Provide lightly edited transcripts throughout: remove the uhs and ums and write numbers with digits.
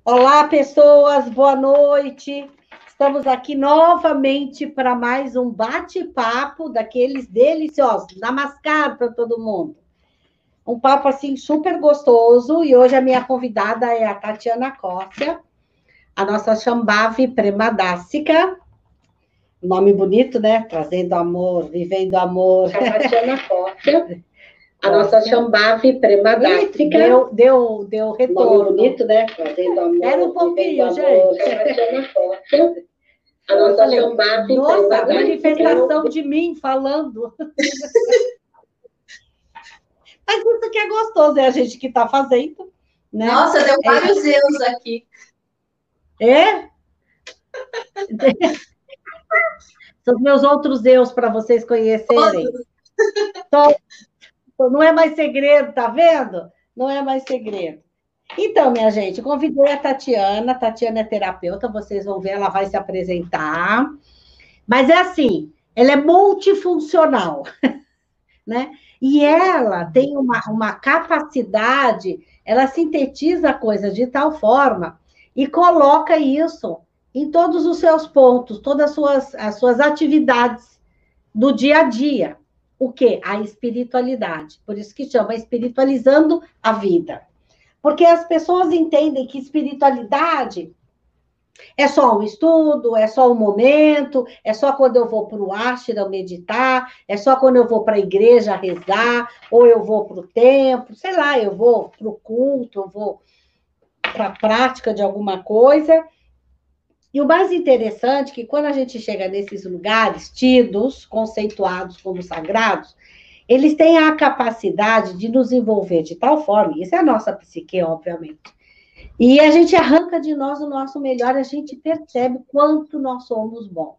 Olá, pessoas, boa noite. Estamos aqui novamente para mais um bate-papo daqueles deliciosos. Namaskar para todo mundo. Um papo assim super gostoso e hoje a minha convidada é a Tatiana Cócia, a nossa Shambhavi Premadásica. Nome bonito, né? Trazendo amor, vivendo amor. A Tatiana Cócia. A nossa Shambhavi Premadásica. Deu retorno. Nome bonito, né? Trazendo amor. Era um pouquinho, gente. A nossa Shambhavi. Nossa, manifestação de mim falando. Mas isso que é gostoso, é a gente que está fazendo. Né? Nossa, deu vários erros aqui. É? São os meus outros eus para vocês conhecerem. Não é mais segredo, tá vendo? Não é mais segredo. Então, minha gente, convidei a Tatiana. Tatiana é terapeuta, vocês vão ver, ela vai se apresentar. Mas é assim, ela é multifuncional, né? E ela tem uma capacidade, ela sintetiza a coisa de tal forma e coloca isso em todos os seus pontos, todas as suas atividades do dia a dia. O quê? A espiritualidade. Por isso que chama espiritualizando a vida. Porque as pessoas entendem que espiritualidade é só um estudo, é só um momento, é só quando eu vou para o ashram meditar, é só quando eu vou para a igreja rezar, ou eu vou para o templo, sei lá, eu vou para o culto, eu vou para a prática de alguma coisa. E o mais interessante é que quando a gente chega nesses lugares tidos, conceituados como sagrados, eles têm a capacidade de nos envolver de tal forma, isso é a nossa psique, obviamente, e a gente arranca de nós o nosso melhor, a gente percebe quanto nós somos bons.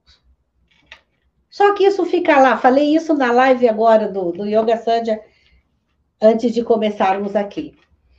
Só que isso fica lá, falei isso na live agora do Yoga Sandhya, antes de começarmos aqui.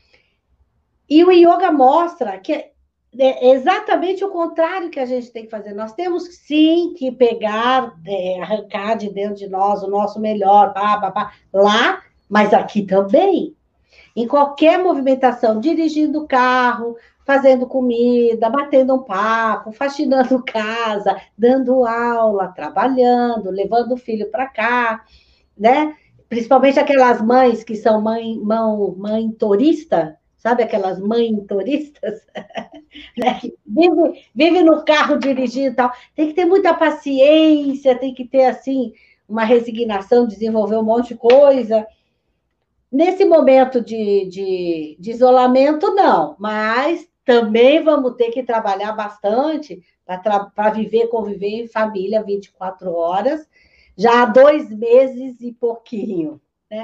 E o yoga mostra que é exatamente o contrário que a gente tem que fazer. Nós temos, sim, que pegar, arrancar de dentro de nós o nosso melhor, lá, mas aqui também. Em qualquer movimentação, dirigindo o carro, fazendo comida, batendo um papo, faxinando casa, dando aula, trabalhando, levando o filho para cá, né? Principalmente aquelas mães que são mãe turista, sabe aquelas mães turistas? Né? Vive no carro dirigindo e tal. Tem que ter muita paciência, tem que ter, assim, uma resignação, desenvolver um monte de coisa. Nesse momento de isolamento, não, mas também vamos ter que trabalhar bastante para viver, conviver em família 24 horas, já há 2 meses e pouquinho, né?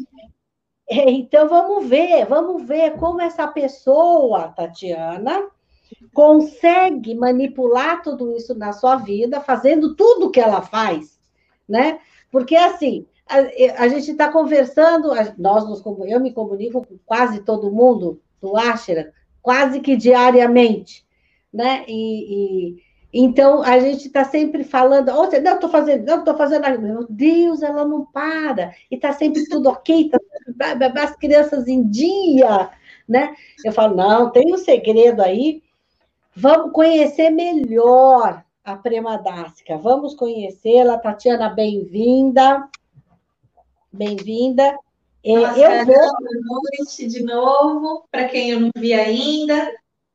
Então, vamos ver como essa pessoa, Tatiana, consegue manipular tudo isso na sua vida, fazendo tudo o que ela faz, né? Porque, assim, a gente está conversando, eu me comunico com quase todo mundo do ashram, quase que diariamente, né? Então, a gente está sempre falando, não, estou fazendo, meu Deus, ela não para, e está sempre tudo ok, as crianças em dia, né? Eu falo, não, tem um segredo aí, vamos conhecer melhor a Premadásica, vamos conhecê-la. Tatiana, bem-vinda. Bem-vinda. Nossa, eu vou... Boa noite de novo, para quem eu não vi ainda.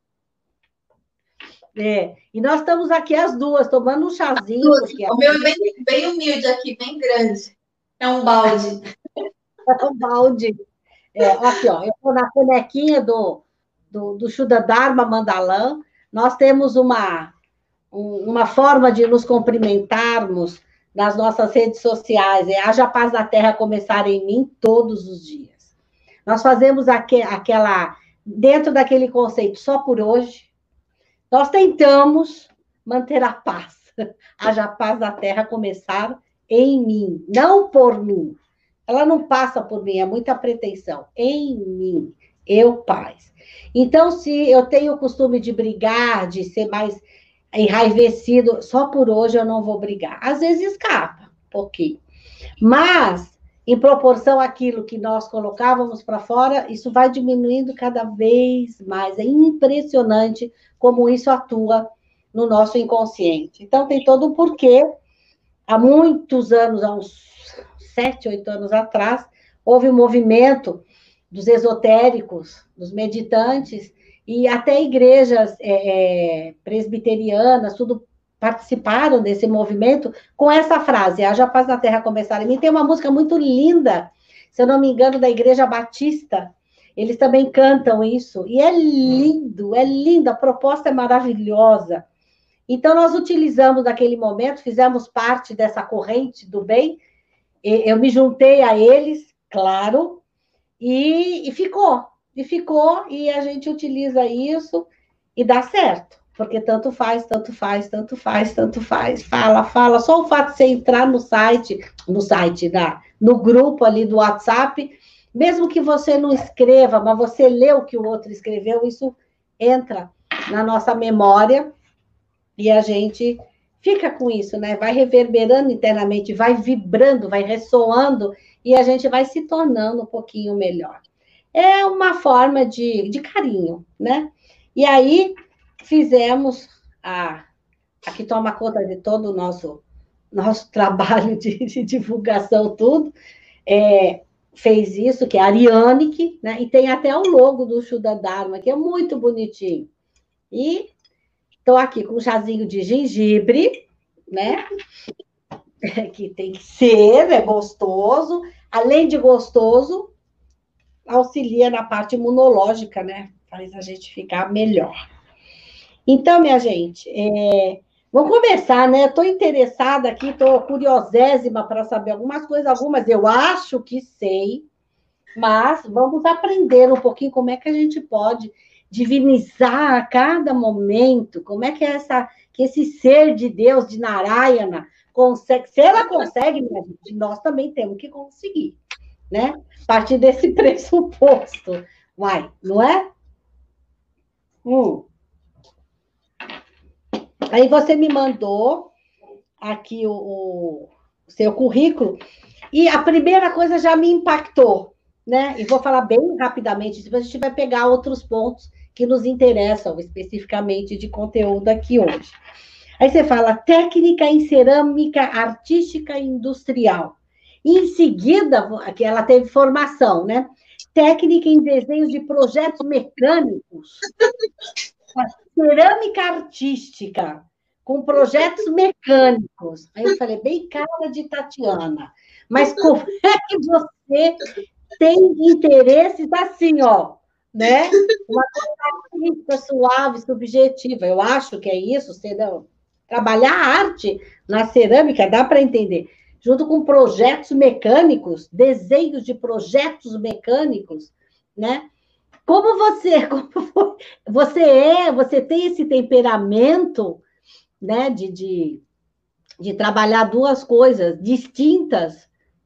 E nós estamos aqui as duas, tomando um chazinho. Porque o meu é bem humilde aqui, bem grande. É um balde. É um balde. Aqui, ó, eu estou na canequinha do Shuddha Dharma Mandalam. Nós temos uma forma de nos cumprimentarmos nas nossas redes sociais, haja paz da terra começar em mim todos os dias. Nós fazemos aquela, dentro daquele conceito, só por hoje, nós tentamos manter a paz, haja paz da terra começar em mim, não por mim. Ela não passa por mim, é muita pretensão. Em mim, eu, paz. Então, se eu tenho o costume de brigar, de ser mais enraivecido, só por hoje eu não vou brigar. Às vezes escapa um pouquinho. Mas, em proporção àquilo que nós colocávamos para fora, isso vai diminuindo cada vez mais. É impressionante como isso atua no nosso inconsciente. Então, tem todo um porquê. Há muitos anos, há uns 7, 8 anos atrás, houve um movimento dos esotéricos, dos meditantes, e até igrejas presbiterianas, tudo participaram desse movimento com essa frase, haja paz na terra começar em mim. Tem uma música muito linda, se eu não me engano, da Igreja Batista, eles também cantam isso, e é lindo, a proposta é maravilhosa. Então, nós utilizamos naquele momento, fizemos parte dessa corrente do bem, eu me juntei a eles, claro, e ficou, e a gente utiliza isso e dá certo, porque tanto faz, fala, só o fato de você entrar no grupo ali do WhatsApp, mesmo que você não escreva, mas você lê o que o outro escreveu, isso entra na nossa memória, e a gente fica com isso, né? Vai reverberando internamente, vai vibrando, vai ressoando, e a gente vai se tornando um pouquinho melhor. É uma forma de carinho, né? E aí, fizemos a que toma conta de todo o nosso trabalho de divulgação, tudo, fez isso, que é a Ariane, né? E tem até o logo do Shuddha Dharma, que é muito bonitinho. E estou aqui com um chazinho de gengibre, né? Que tem que ser, é gostoso. Além de gostoso, auxilia na parte imunológica, né? Faz a gente ficar melhor. Então, minha gente, vamos começar, né? Estou interessada aqui, estou curiosésima para saber algumas eu acho que sei, mas vamos aprender um pouquinho como é que a gente pode divinizar a cada momento, como é que que esse ser de Deus, de Narayana, consegue, se ela consegue, minha gente, nós também temos que conseguir, né? A partir desse pressuposto. Uai, não é? Aí você me mandou aqui o seu currículo, e a primeira coisa já me impactou, né? E vou falar bem rapidamente, depois a gente vai pegar outros pontos que nos interessam especificamente de conteúdo aqui hoje. Aí você fala técnica em cerâmica artística e industrial. E em seguida, que ela teve formação, né? Técnica em desenhos de projetos mecânicos. Cerâmica artística, com projetos mecânicos. Aí eu falei, bem cara de Tatiana. Mas como é que você tem interesses assim, ó, né? Uma coisa suave, subjetiva. Eu acho que é isso, trabalhar a arte na cerâmica, dá para entender. Junto com projetos mecânicos, desenhos de projetos mecânicos, né? Como você tem esse temperamento, né, de trabalhar duas coisas distintas?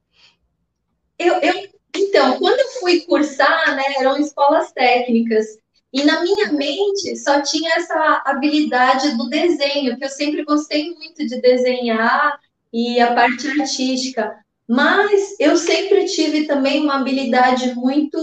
Então, quando eu fui cursar, né, eram escolas técnicas, e na minha mente só tinha essa habilidade do desenho, que eu sempre gostei muito de desenhar e a parte artística, mas eu sempre tive também uma habilidade muito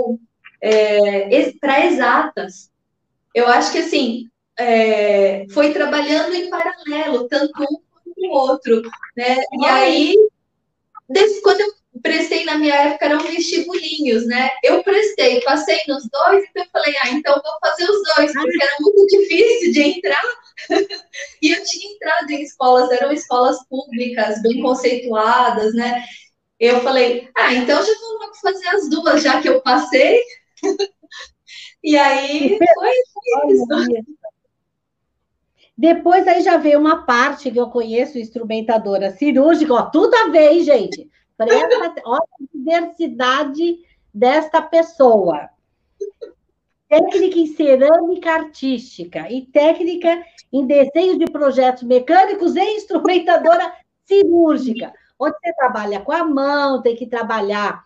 para exatas. Eu acho que assim, foi trabalhando em paralelo, tanto um quanto o outro, né? E aí, quando eu prestei na minha época, eram vestibulinhos, né? Eu prestei, passei nos dois, então eu falei, então vou fazer os dois, porque era muito difícil de entrar. E eu tinha entrado em escolas, eram escolas públicas, bem conceituadas, né? Eu falei, então já vou logo fazer as duas, já que eu passei. E aí foi isso. Depois aí já veio uma parte que eu conheço, instrumentadora cirúrgica, ó, tudo a ver, hein, gente? Olha a diversidade desta pessoa. Técnica em cerâmica artística e técnica em desenho de projetos mecânicos e instrumentadora cirúrgica, onde você trabalha com a mão, tem que trabalhar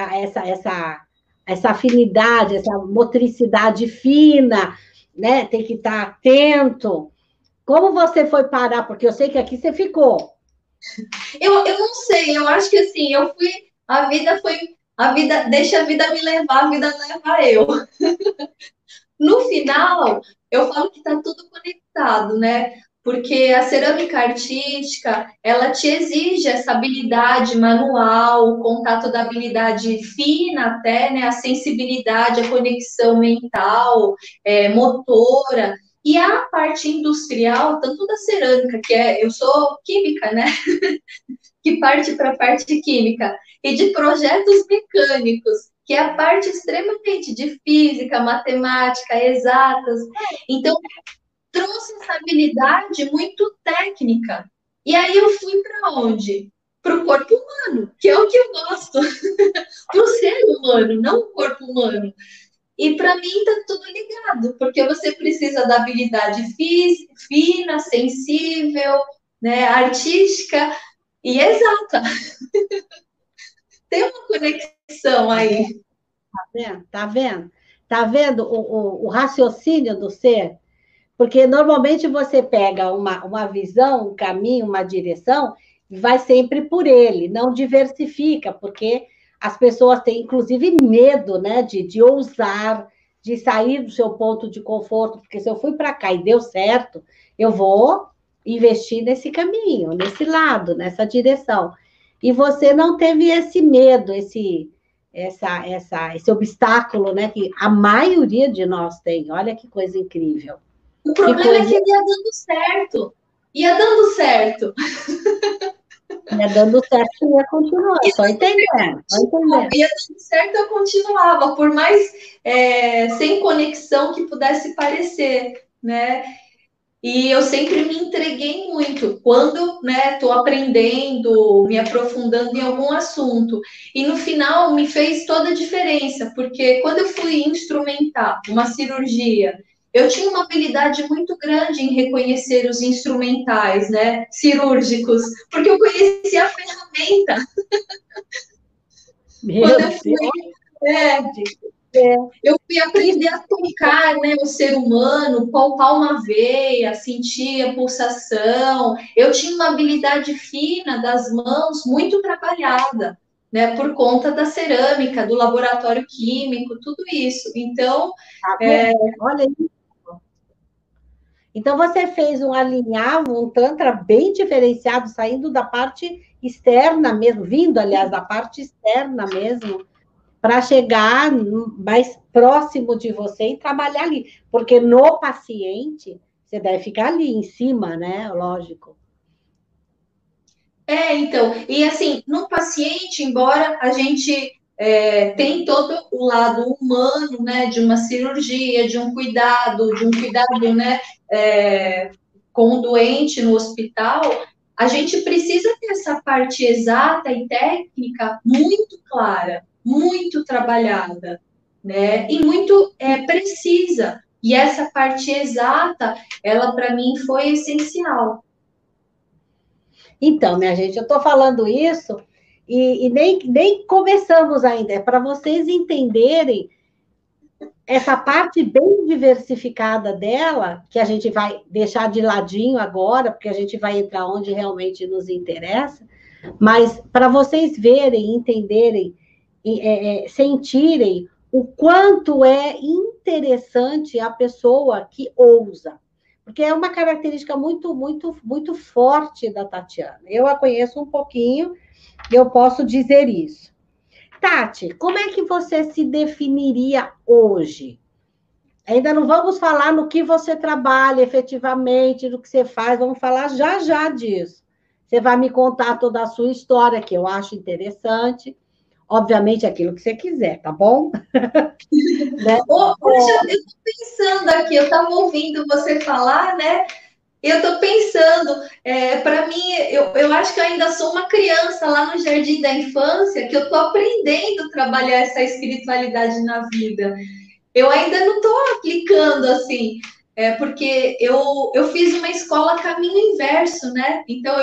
essa afinidade, essa motricidade fina, né? Tem que estar atento. Como você foi parar? Porque eu sei que aqui você ficou. Eu não sei, eu acho que assim, eu fui Deixa a vida me levar, a vida leva eu. No final, eu falo que está tudo conectado, né? Porque a cerâmica artística, ela te exige essa habilidade manual, o contato da habilidade fina até, né? A sensibilidade, a conexão mental, motora. E a parte industrial, tanto da cerâmica, eu sou química, né? Que parte para a parte química, e de projetos mecânicos, que é a parte extremamente de física, matemática, exatas. Então, trouxe essa habilidade muito técnica. E aí eu fui para onde? Para o corpo humano, que é o que eu gosto. Para o ser humano, não o corpo humano. E para mim está tudo ligado, porque você precisa da habilidade fina, sensível, né, artística e exata. Tem uma conexão aí. Tá vendo? Tá vendo? Tá vendo o raciocínio do ser? Porque normalmente você pega uma visão, um caminho, uma direção, e vai sempre por ele, não diversifica, porque as pessoas têm, inclusive, medo, né, de ousar, de sair do seu ponto de conforto, porque se eu fui para cá e deu certo, eu vou investir nesse caminho, nesse lado, nessa direção. E você não teve esse medo, esse obstáculo, né, que a maioria de nós tem. Olha que coisa incrível. O Que problema é coisa. que ia dando certo. Ia dando certo. Ia dando certo, ia continuar, só entendendo, só entendendo. Ia dando certo, eu continuava, por mais sem conexão que pudesse parecer, né? E eu sempre me entreguei muito quando, né, estou aprendendo, me aprofundando em algum assunto. E no final me fez toda a diferença, porque quando eu fui instrumentar uma cirurgia, eu tinha uma habilidade muito grande em reconhecer os instrumentais, né, cirúrgicos, porque eu conhecia a ferramenta. Meu Quando eu Deus. fui, eu fui aprender a tocar, né, o ser humano, palpar uma veia, sentir a pulsação. Eu tinha uma habilidade fina das mãos muito trabalhada, né, por conta da cerâmica, do laboratório químico, tudo isso. Então, Tá vendo? Olha isso. Então, você fez um alinhavo, um tantra bem diferenciado, saindo da parte externa mesmo, vindo, aliás, da parte externa mesmo, para chegar mais próximo de você e trabalhar ali. Porque no paciente, você deve ficar ali em cima, né? Lógico. então, e assim, no paciente, embora a gente tem todo o lado humano, né, de uma cirurgia, de um cuidado, né, com o doente no hospital, a gente precisa ter essa parte exata e técnica muito clara, muito trabalhada, né, e muito precisa. E essa parte exata, ela para mim foi essencial. Então, minha gente, eu estou falando isso e nem começamos ainda. É para vocês entenderem essa parte bem diversificada dela, que a gente vai deixar de ladinho agora, porque a gente vai entrar onde realmente nos interessa, mas para vocês verem, entenderem, sentirem o quanto é interessante a pessoa que ousa. Porque é uma característica muito, muito, muito forte da Tatiana. Eu a conheço um pouquinho e eu posso dizer isso. Tati, como é que você se definiria hoje? Ainda não vamos falar no que você trabalha efetivamente, no que você faz, vamos falar já já disso. Você vai me contar toda a sua história, que eu acho interessante. Obviamente, aquilo que você quiser, tá bom? Né? Poxa, eu estou pensando aqui, eu estava ouvindo você falar, né? E eu estou pensando, para mim, eu acho que eu ainda sou uma criança lá no jardim da infância, que eu estou aprendendo a trabalhar essa espiritualidade na vida. Eu ainda não estou aplicando assim, porque eu fiz uma escola caminho inverso, né? Então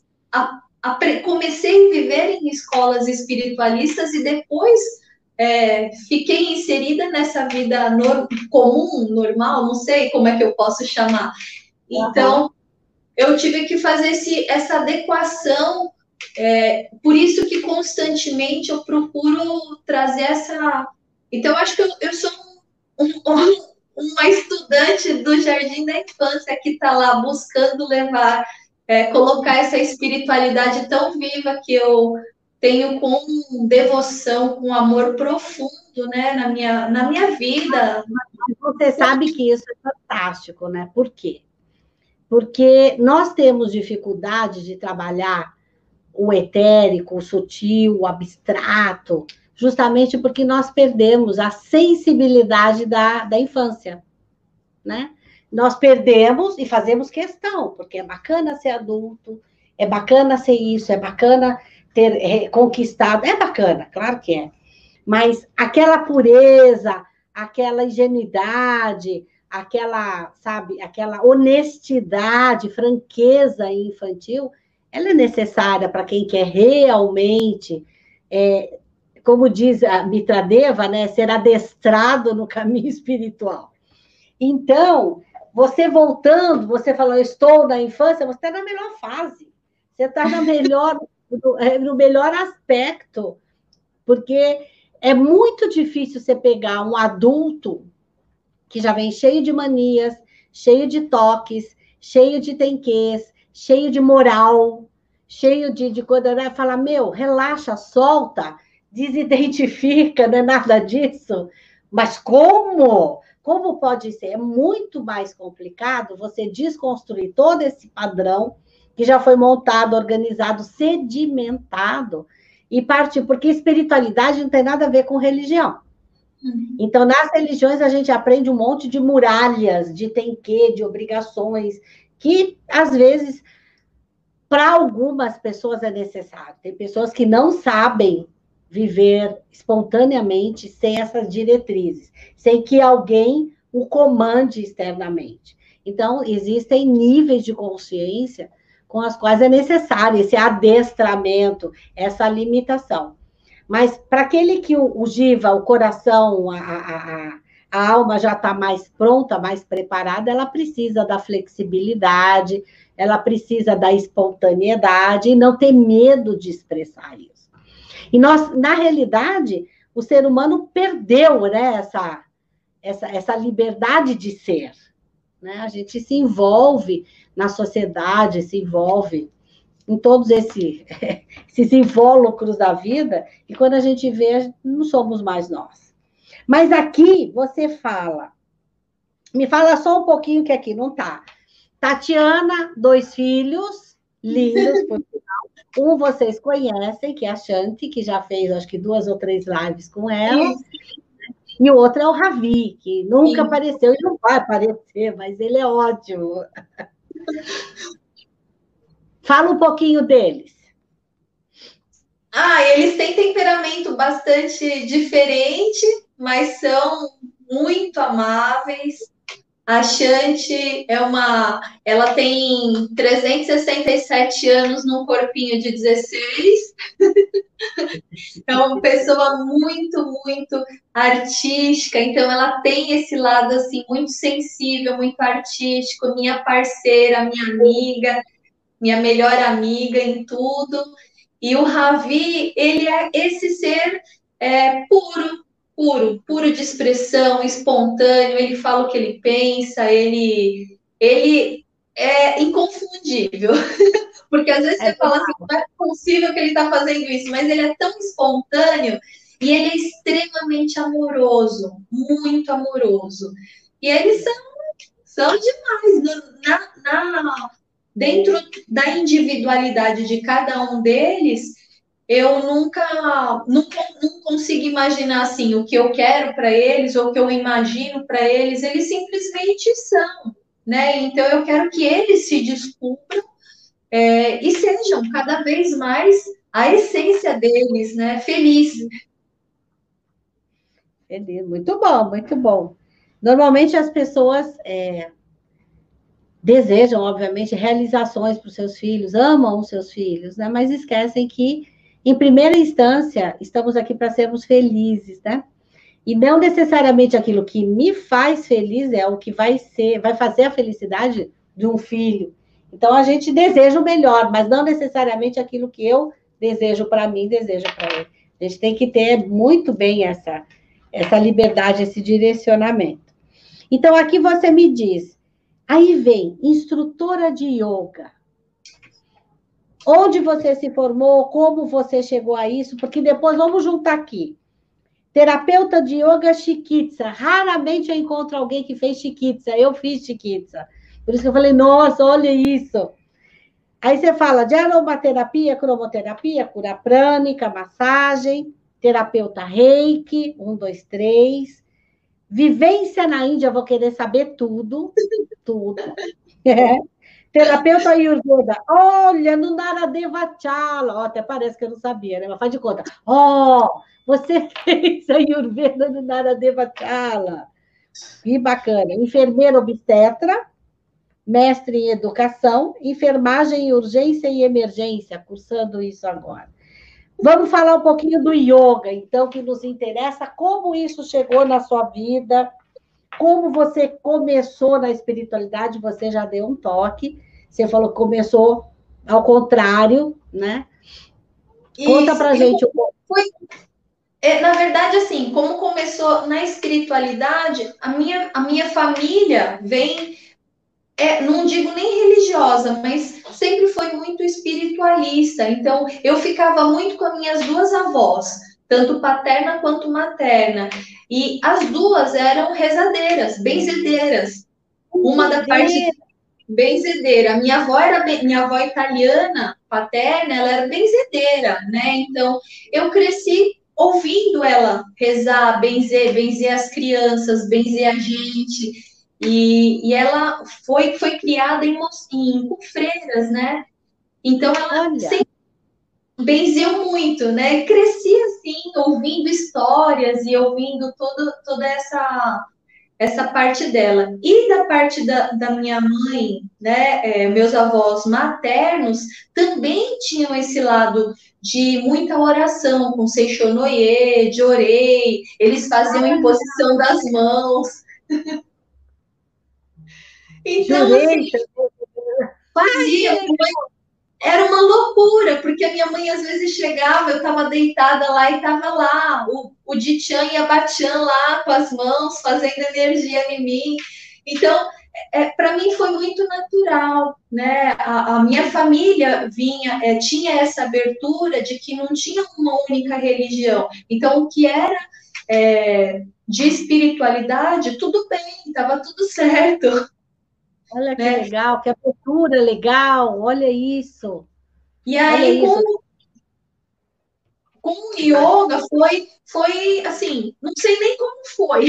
comecei a viver em escolas espiritualistas e depois fiquei inserida nessa vida comum, normal, não sei como é que eu posso chamar. Então, eu tive que fazer essa adequação Por isso que constantemente eu procuro trazer essa. Então, eu acho que eu sou uma estudante do Jardim da Infância que está lá buscando levar, colocar essa espiritualidade tão viva que eu tenho com devoção, com amor profundo, né, na minha vida. Você sabe que isso é fantástico, né? Por quê? Porque nós temos dificuldade de trabalhar o etérico, o sutil, o abstrato, justamente porque nós perdemos a sensibilidade da infância, né? Nós perdemos e fazemos questão, porque é bacana ser adulto, é bacana ser isso, é bacana ter conquistado, é bacana, claro que é, mas aquela pureza, aquela ingenuidade, aquela, sabe, aquela honestidade, franqueza infantil, ela é necessária para quem quer realmente, como diz a Mitradeva, né, ser adestrado no caminho espiritual. Então, você voltando, você falou, estou na infância, você está na melhor fase, você está no melhor aspecto, porque é muito difícil você pegar um adulto que já vem cheio de manias, cheio de toques, cheio de tenquês, cheio de moral, cheio de coisa, né? Fala, meu, relaxa, solta, desidentifica, não é nada disso. Mas como? Como pode ser? É muito mais complicado você desconstruir todo esse padrão que já foi montado, organizado, sedimentado, e partir, porque espiritualidade não tem nada a ver com religião. Então, nas religiões, a gente aprende um monte de muralhas, de tem que, de obrigações, que, às vezes, para algumas pessoas é necessário. Tem pessoas que não sabem viver espontaneamente sem essas diretrizes, sem que alguém o comande externamente. Então, existem níveis de consciência com as quais é necessário esse adestramento, essa limitação. Mas para aquele que o Jiva, o coração, a alma já está mais pronta, mais preparada, ela precisa da flexibilidade, ela precisa da espontaneidade e não ter medo de expressar isso. E nós, na realidade, o ser humano perdeu, né, essa liberdade de ser. Né? A gente se envolve na sociedade, se envolve em todos esses invólucros da vida, e quando a gente vê, não somos mais nós. Mas aqui você fala, me fala só um pouquinho que aqui não está. Tatiana, 2 filhos, lindos, por sinal. Um vocês conhecem, que é a Shanti, que já fez, acho que 2 ou 3 lives com ela. Isso. E o outro é o Ravi, que nunca apareceu e não vai aparecer, mas ele é ótimo. Fala um pouquinho deles. Eles têm temperamento bastante diferente, mas são muito amáveis. A Shanti ela tem 367 anos num corpinho de 16. É uma pessoa muito, muito artística, então ela tem esse lado assim muito sensível, muito artístico, minha parceira, minha amiga, minha melhor amiga em tudo. E o Ravi, ele é esse ser puro de expressão, espontâneo, ele fala o que ele pensa, ele é inconfundível. Porque às vezes você fala assim, não é possível que ele está fazendo isso, mas ele é tão espontâneo e ele é extremamente amoroso, muito amoroso. E eles são demais. Dentro da individualidade de cada um deles, eu não consigo imaginar assim o que eu quero para eles ou o que eu imagino para eles. Eles simplesmente são, né? Então eu quero que eles se descubram e sejam cada vez mais a essência deles, né? Feliz. Muito bom, muito bom. Normalmente as pessoas desejam, obviamente, realizações para os seus filhos, amam os seus filhos, né? Mas esquecem que, em primeira instância, estamos aqui para sermos felizes, né? E não necessariamente aquilo que me faz feliz é o que vai fazer a felicidade de um filho. Então, a gente deseja o melhor, mas não necessariamente aquilo que eu desejo para mim, desejo para ele. A gente tem que ter muito bem essa liberdade, esse direcionamento. Então, aqui você me diz, aí vem, instrutora de yoga. Onde você se formou, como você chegou a isso, porque depois vamos juntar aqui. Terapeuta de yoga Shikitsa. Raramente eu encontro alguém que fez Shikitsa. Eu fiz Shikitsa. Por isso que eu falei, nossa, olha isso. Aí você fala de aromaterapia, cromoterapia, cura prânica, massagem, terapeuta reiki, 1, 2, 3. Vivência na Índia, vou querer saber tudo, tudo. É. Terapeuta Ayurveda, olha, no Naradeva Chala, até parece que eu não sabia, né? Mas faz de conta. Você fez Ayurveda no Naradeva Chala. Que bacana. Enfermeira obstetra, mestre em educação, enfermagem em urgência e emergência, cursando isso agora. Vamos falar um pouquinho do yoga, então, que nos interessa, como isso chegou na sua vida, como você começou na espiritualidade, você já deu um toque, você falou que começou ao contrário, né? Conta pra gente um pouco. Na verdade, assim, como começou na espiritualidade, a minha família vem, não digo nem religiosa, mas sempre foi muito espiritualista. Então, eu ficava muito com as minhas duas avós, tanto paterna quanto materna. E as duas eram rezadeiras, benzedeiras. Uma da parte benzedeira. Minha avó italiana, paterna, ela era benzedeira, né? Então, eu cresci ouvindo ela rezar, benzer as crianças, benzer a gente. E ela foi criada com freiras, né? Então, ela sempre benzeu muito, né? Cresci assim, ouvindo histórias e ouvindo toda essa parte dela. E da parte da minha mãe, né, meus avós maternos, também tinham esse lado de muita oração, com Seixonoye, de orei, eles faziam imposição das mãos. Então, assim, fazia, era uma loucura, porque a minha mãe às vezes chegava, eu estava deitada lá e estava lá, o Dichan e a Bachan lá com as mãos, fazendo energia em mim. Então, para mim foi muito natural, né? A minha família tinha essa abertura de que não tinha uma única religião. Então, o que era de espiritualidade, tudo bem, estava tudo certo. Olha que legal, que abertura legal, olha isso. E aí, com o yoga, foi assim, não sei nem como foi.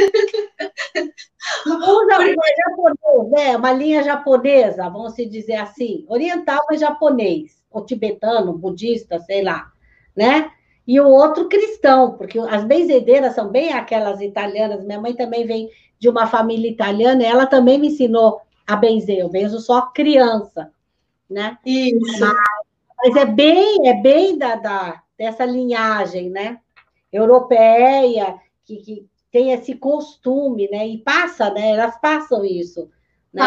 Japonês, né? Uma linha japonesa, vamos se dizer assim, oriental, mas japonês, ou tibetano, budista, sei lá, né? E o outro cristão, porque as benzedeiras são bem aquelas italianas. Minha mãe também vem de uma família italiana, e ela também me ensinou a benzer. Eu benzo só criança, né? Isso. Mas é bem dessa linhagem, né? Europeia, que tem esse costume, né? E passa, né? Elas passam isso, né?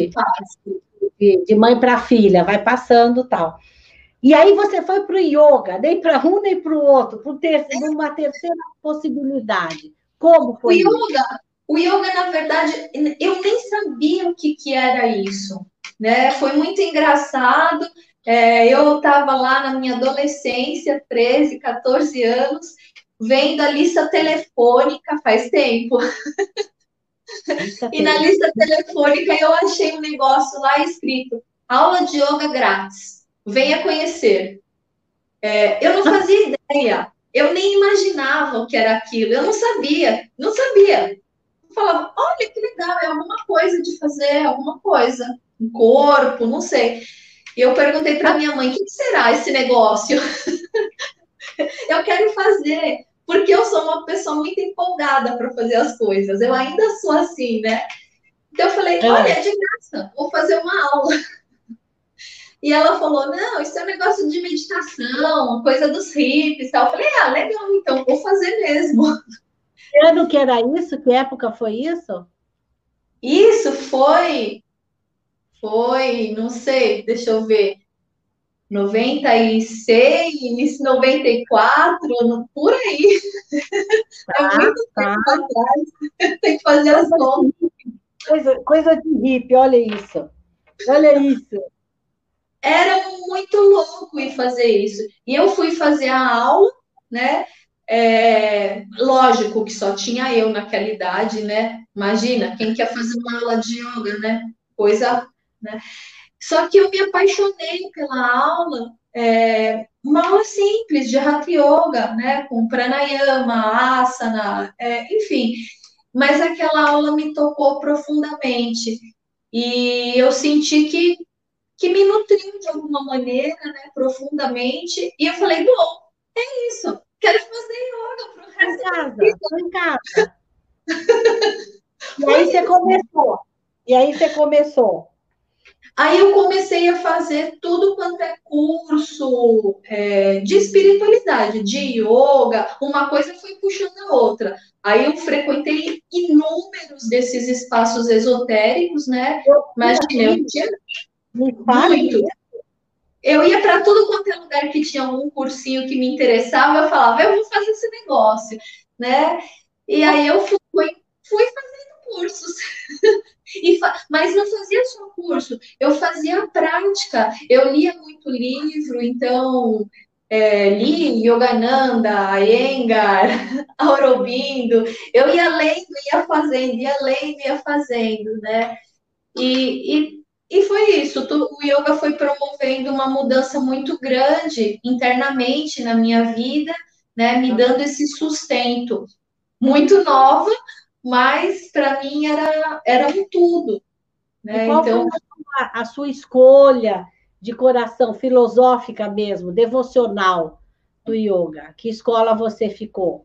De mãe para filha, vai passando tal. E aí você foi para o yoga, nem para um nem para o outro, numa terceira possibilidade. Como foi o yoga, na verdade, eu nem sabia o que era isso, né? Foi muito engraçado. Eu estava lá na minha adolescência, 13, 14 anos, vendo a lista telefônica faz tempo. E na lista telefônica eu achei um negócio lá escrito: aula de yoga grátis. Venha conhecer. Eu não fazia ideia. Eu nem imaginava o que era aquilo. Eu não sabia. Eu falava, olha que legal, é alguma coisa de fazer, alguma coisa. Um corpo, não sei. E eu perguntei para minha mãe, o que será esse negócio? Eu quero fazer, porque eu sou uma pessoa muito empolgada para fazer as coisas. Eu ainda sou assim, né? Então eu falei, olha, é de graça, vou fazer uma aula. E ela falou, não, isso é um negócio de meditação, coisa dos hippies e tal. Eu falei, legal, então vou fazer mesmo. Que ano que era isso? Que época foi isso? Isso foi foi, não sei, deixa eu ver, 96, 94, por aí. É Tá, muito tá. tempo atrás, tem que fazer as Coisa contas. de, coisa de hippie, olha isso. Olha isso. Era muito louco ir fazer isso. E eu fui fazer a aula, né? Lógico que só tinha eu naquela idade, né? Imagina, quem quer fazer uma aula de yoga, né? Coisa, né? Só que eu me apaixonei pela aula, uma aula simples de Hatha Yoga, né? Com pranayama, asana, enfim. Mas aquela aula me tocou profundamente. E eu senti que me nutriu de alguma maneira, né, profundamente, e eu falei, bom, é isso, quero fazer yoga pro Tô em resto da minha casa, vida. tô em casa. E Foi aí você isso. começou. E aí você começou. Aí eu comecei a fazer tudo quanto é curso de espiritualidade, de yoga, uma coisa foi puxando a outra. Aí eu frequentei inúmeros desses espaços esotéricos, né? Eu fui Imagina, eu assim, tinha me fale muito. mesmo. Eu ia para tudo quanto é lugar que tinha um cursinho que me interessava, eu falava, eu vou fazer esse negócio, né? E aí eu fui fazendo cursos. Mas não fazia só curso, eu fazia prática. Eu lia muito livro, então li Yogananda, Iyengar, Aurobindo. Eu ia lendo, ia lendo, ia fazendo, né? E foi isso. O yoga foi promovendo uma mudança muito grande internamente na minha vida, né? Me dando esse sustento. Muito nova, mas para mim era um tudo, E né? qual foi Então, a sua escolha de coração, filosófica mesmo, devocional do yoga? Que escola você ficou?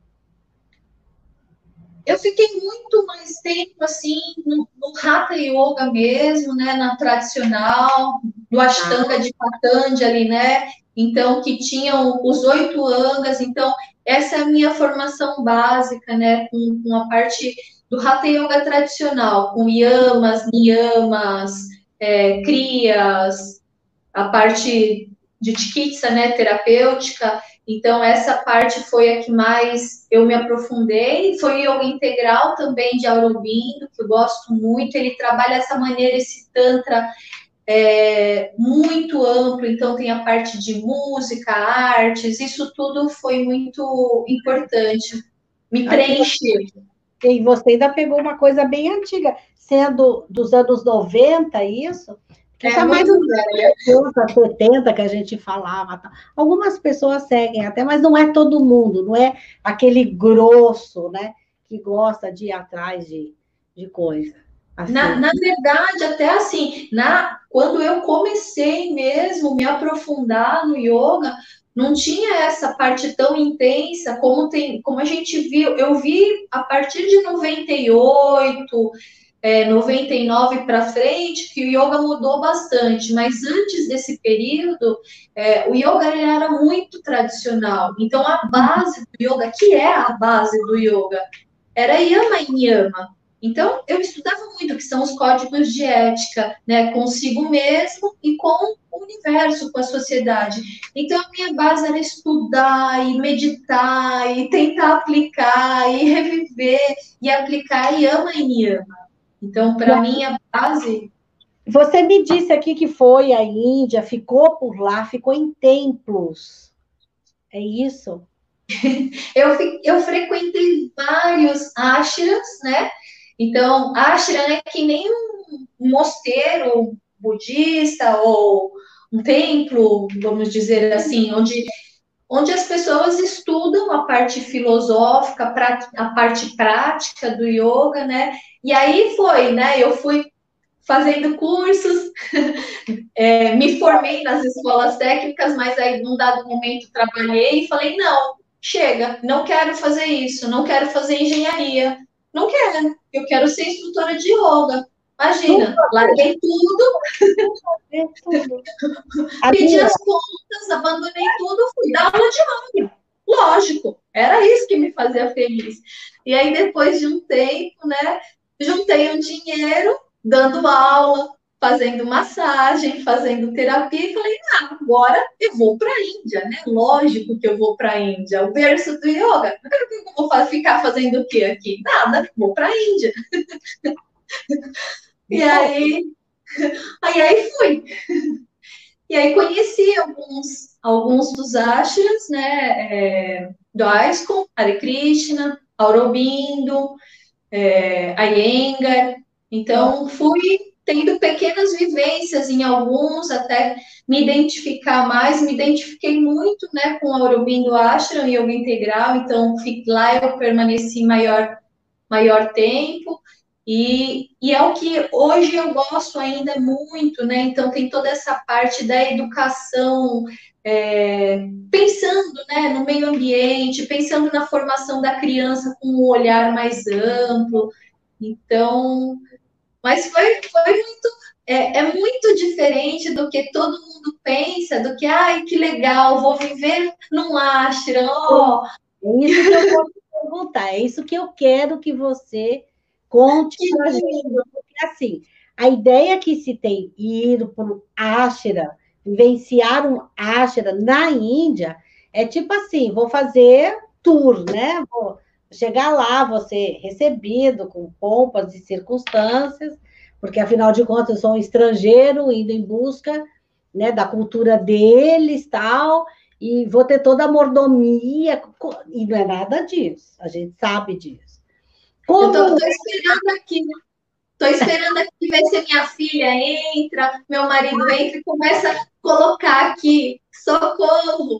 eu fiquei muito mais tempo assim no Hatha Yoga mesmo, né, na tradicional, no Tá? Ashtanga de Patanjali, né? Então que tinham os 8 angas. Então essa é a minha formação básica, né, com a parte do Hatha Yoga tradicional, com yamas, niyamas, kriyas, a parte de Chikitsa, né, terapêutica. Então, essa parte foi a que mais eu me aprofundei. Foi yoga integral também de Aurobindo, que eu gosto muito. Ele trabalha dessa maneira, esse Tantra muito amplo. Então, tem a parte de música, artes, isso tudo foi muito importante. Me Aqui preencheu. e você ainda pegou uma coisa bem antiga, sendo dos anos 90, isso? Que isso É é mais muito dos velha. anos 80, 70 que a gente falava. Tá? Algumas pessoas seguem até, mas não é todo mundo, não é aquele grosso, né? Que gosta de ir atrás de coisa. Na, Assim. na verdade, até assim, quando eu comecei mesmo me aprofundar no yoga, não tinha essa parte tão intensa como a gente viu. Eu vi a partir de 98, 99 para frente, que o yoga mudou bastante, mas antes desse período, o yoga ele era muito tradicional. Então, a base do yoga, que é a base do yoga, era Yama e Niyama. Então, eu estudava muito, que são os códigos de ética, né, consigo mesmo e com o universo, com a sociedade. Então, a minha base era estudar e meditar e tentar aplicar e reviver e aplicar Yama e Niyama. Então, E para aí, mim, a base. você me disse aqui que foi à Índia, ficou por lá, ficou em templos. É isso? Eu frequentei vários ashrams, né? Então, ashram é que nem um mosteiro budista ou um templo, vamos dizer assim, onde as pessoas estudam a parte filosófica, a parte prática do yoga, né? E aí foi, né? Eu fui fazendo cursos, me formei nas escolas técnicas, mas aí num dado momento trabalhei e falei, não, chega, não quero fazer isso, não quero fazer engenharia, não quero, eu quero ser instrutora de yoga. Tudo Imagina, a ver, larguei tudo, é tudo. pedi Amiga, as contas, abandonei tudo, fui dar aula de yoga. Lógico, era isso que me fazia feliz. E aí, depois de um tempo, né, juntei um dinheiro dando aula, fazendo massagem, fazendo terapia, e falei, agora eu vou para a Índia, né? Lógico que eu vou para a Índia, o berço do yoga. O que eu vou ficar fazendo o quê aqui? Nada, vou para a Índia. E aí fui. E aí conheci alguns dos ashrams, né? Do ISKCON, Hare Krishna, Aurobindo, Iyengar. Então, fui tendo pequenas vivências em alguns, até me identificar mais. Me identifiquei muito, né, com o Aurobindo Ashram e Yoga Integral. Então, lá eu permaneci maior tempo. E é o que hoje eu gosto ainda muito, né? Então, tem toda essa parte da educação, pensando, né, no meio ambiente, pensando na formação da criança com um olhar mais amplo. Então, mas foi muito, muito diferente do que todo mundo pensa, do que, ai, que legal, vou viver num ashram, ó. É isso que eu vou te perguntar, é isso que eu quero que você conte Que para a gente. Porque, assim, a ideia que se tem ir para um ashram, vivenciar um ashram na Índia, é tipo assim, vou fazer tour, né? Vou chegar lá, vou ser recebido com pompas e circunstâncias, porque, afinal de contas, eu sou um estrangeiro indo em busca, né, da cultura deles, tal, e vou ter toda a mordomia, e não é nada disso, a gente sabe disso. Eu Como tô esperando aqui, né? Tô esperando aqui ver se a minha filha entra, meu marido entra e começa a colocar aqui, socorro.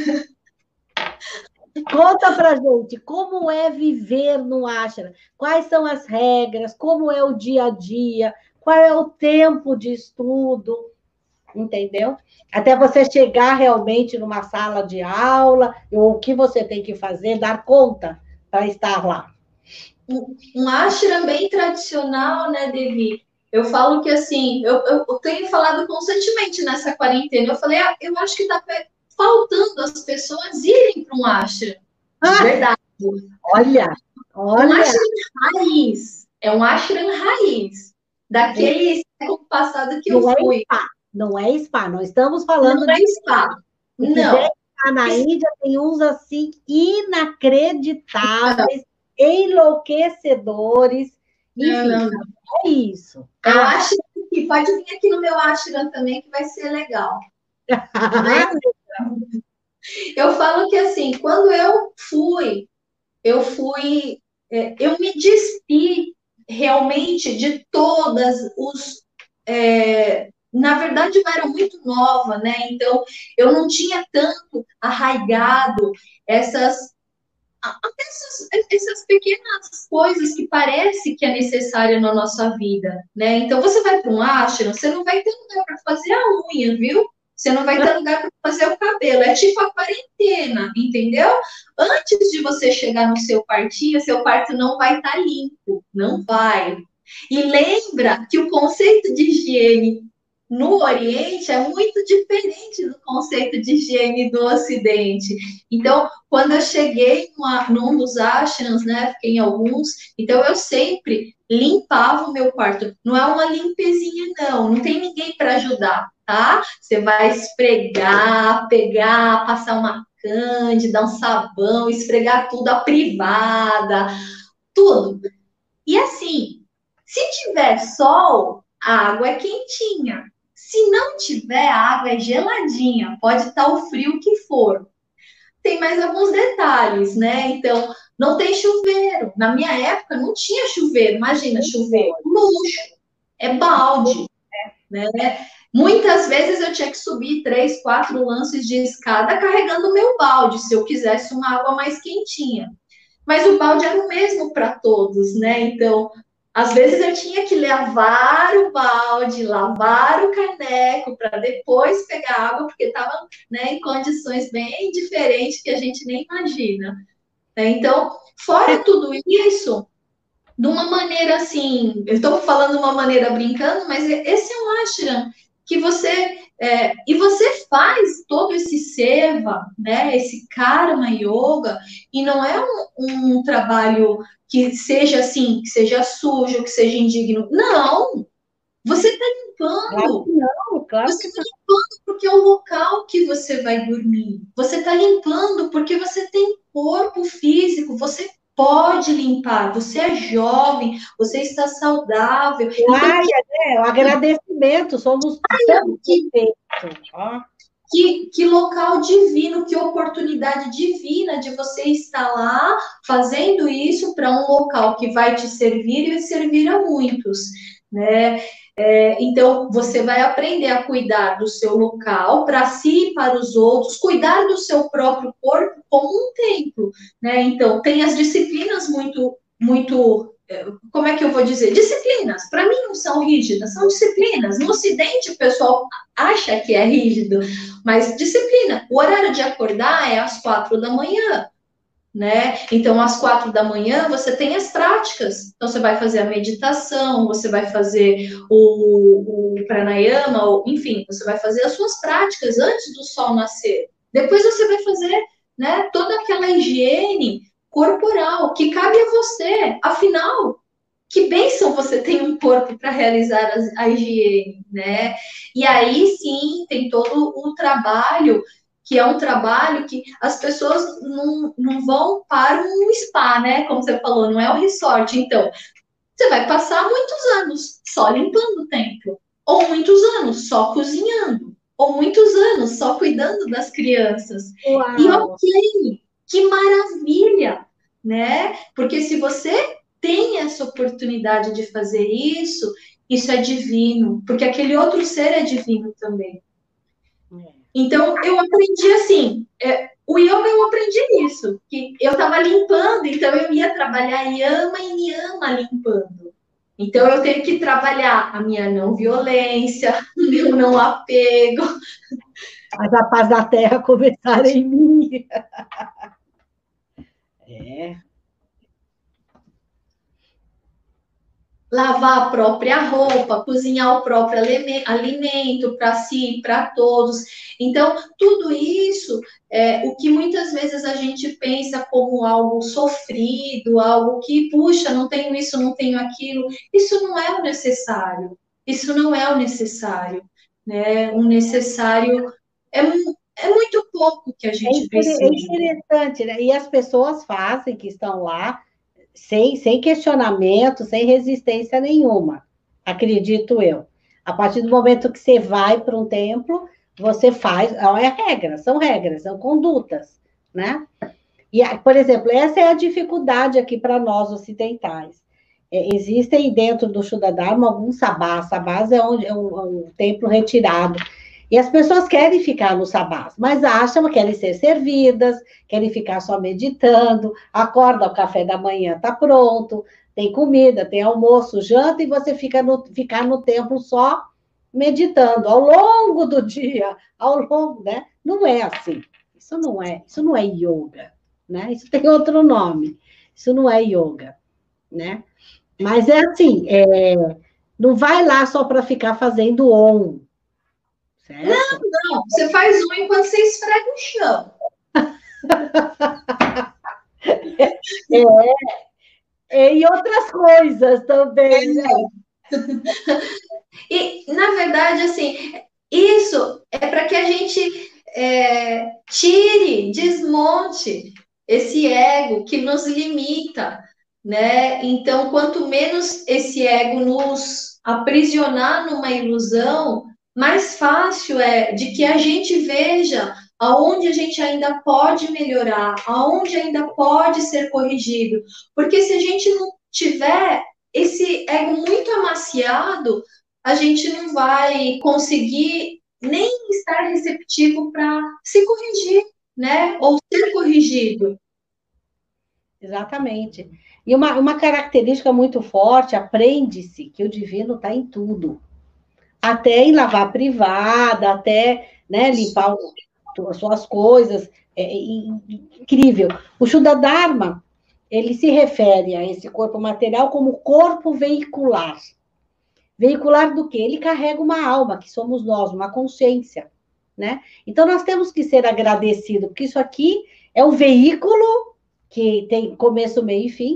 conta pra gente, como é viver no ashram? Quais são as regras? Como é o dia a dia? Qual é o tempo de estudo? Entendeu? Até você chegar realmente numa sala de aula, ou o que você tem que fazer, dar conta para estar lá. Um ashram bem tradicional, né, Devi? Eu falo que, assim, eu tenho falado constantemente nessa quarentena, eu falei, eu acho que está faltando as pessoas irem para um ashram, de verdade. Olha, Um olha. ashram raiz, é um ashram raiz, daquele século passado que eu Não é fui. spa, não é spa, não estamos falando Não é de spa, se quiser não. estar na Índia, tem uns assim inacreditáveis, enlouquecedores, Não, enfim, não, não. é isso. Eu acho que pode vir aqui no meu ashram também, que vai ser legal. Mas eu falo que, assim, quando eu me despi realmente de todas os. Na verdade, eu era muito nova, né? Então, eu não tinha tanto arraigado essas pequenas coisas que parece que é necessária na nossa vida, né? Então, você vai para um ashram, você não vai ter lugar para fazer a unha, viu? Você não vai ter lugar para fazer o cabelo. É tipo a quarentena, entendeu? Antes de você chegar no seu quartinho, seu quarto não vai estar limpo, não vai. E lembra que o conceito de higiene no Oriente é muito diferente do conceito de higiene do Ocidente. Então, quando eu cheguei num dos ashrams, né, fiquei em alguns, então eu sempre limpava o meu quarto. Não é uma limpezinha, não tem ninguém para ajudar, tá? Você vai esfregar, pegar, passar uma cândida, um sabão, esfregar tudo, a privada, tudo. E assim, se tiver sol, a água é quentinha. Se não tiver, a água é geladinha. Pode estar o frio que for. Tem mais alguns detalhes, né? Então, não tem chuveiro. Na minha época, não tinha chuveiro. Imagina, chuveiro luxo. É balde, né? Muitas vezes eu tinha que subir 3, 4 lances de escada carregando o meu balde, se eu quisesse uma água mais quentinha. Mas o balde era o mesmo para todos, né? Então, às vezes eu tinha que lavar o balde, lavar o caneco para depois pegar água, porque estava, né, em condições bem diferentes que a gente nem imagina. Né? Então, fora tudo isso, de uma maneira assim, eu estou falando de uma maneira brincando, mas esse é um ashram que você faz todo esse seva, né, esse karma yoga, e não é um trabalho que seja assim, que seja sujo, que seja indigno. Não! Você está Claro limpando. que não, claro Você que está não. limpando porque é o local que você vai dormir. Você está limpando porque você tem corpo físico. Você pode limpar. Você é jovem. Você está saudável. Então, Ai, o agradecimento, somos tão que, perfeitos. Ó. que local divino, que oportunidade divina de você estar lá fazendo isso para um local que vai te servir e vai servir a muitos, né? Então, você vai aprender a cuidar do seu local para si e para os outros, cuidar do seu próprio corpo como um templo, né? Então, tem as disciplinas muito, como é que eu vou dizer? Disciplinas, para mim não são rígidas, são disciplinas. No Ocidente, o pessoal acha que é rígido, mas disciplina. O horário de acordar é às 4 da manhã, né? Então, às 4 da manhã, você tem as práticas. Então, você vai fazer a meditação, você vai fazer o pranayama, ou, enfim, você vai fazer as suas práticas antes do sol nascer. Depois você vai fazer, né, toda aquela higiene corporal que cabe a você. Afinal, que bênção você tem um corpo para realizar a higiene, né? E aí sim tem todo o trabalho, que é um trabalho que as pessoas não vão para um spa, né? Como você falou, não é um resort. Então, você vai passar muitos anos só limpando o templo, ou muitos anos só cozinhando, ou muitos anos só cuidando das crianças. E Uau! ok, que maravilha, né? Porque se você tem essa oportunidade de fazer isso, isso é divino, porque aquele outro ser é divino também. Então, eu aprendi assim, o yoga eu aprendi isso, que eu estava limpando, então eu ia trabalhar yama e niyama limpando. Então, eu tenho que trabalhar a minha não violência, o meu não apego. Mas a paz da terra começar em mim. É. Lavar a própria roupa, cozinhar o próprio alimento para si, para todos. Então, tudo isso é o que muitas vezes a gente pensa como algo sofrido, algo que, puxa, não tenho isso, não tenho aquilo. Isso não é o necessário. Isso não é o necessário, né? O necessário é, é muito pouco que a gente É precisa. interessante, né? E as pessoas fazem que estão lá sem questionamento, sem resistência nenhuma, acredito eu. A partir do momento que você vai para um templo, você faz, é regra, são condutas, né? E, por exemplo, essa é a dificuldade aqui para nós ocidentais. Existem dentro do Shuddha Dharma alguns sabás. Sabás é um templo retirado. E as pessoas querem ficar no sabás, mas acham que querem ser servidas, querem ficar só meditando, acorda, o café da manhã está pronto, tem comida, tem almoço, janta, e você ficar no templo só meditando ao longo do dia, ao longo, né? Não é assim. Isso não é yoga, né? Isso tem outro nome. Isso não é yoga, né? Mas é assim, não vai lá só para ficar fazendo on, certo? Não, você faz um enquanto você esfrega o chão. E outras coisas também, né? E, na verdade, assim, isso é para que a gente tire, desmonte esse ego que nos limita, né? Então, quanto menos esse ego nos aprisionar numa ilusão, mais fácil é de que a gente veja aonde a gente ainda pode melhorar, aonde ainda pode ser corrigido. Porque se a gente não tiver esse ego muito amaciado, a gente não vai conseguir nem estar receptivo para se corrigir, né? Ou ser corrigido. Exatamente. E uma característica muito forte, aprende-se que o divino está em tudo. Até em lavar privada, até, né, limpar as suas coisas. Incrível. O Shuddha Dharma, ele se refere a esse corpo material como corpo veicular. Veicular do quê? Ele carrega uma alma, que somos nós, uma consciência, né? Então, nós temos que ser agradecidos, porque isso aqui é o veículo que tem começo, meio e fim,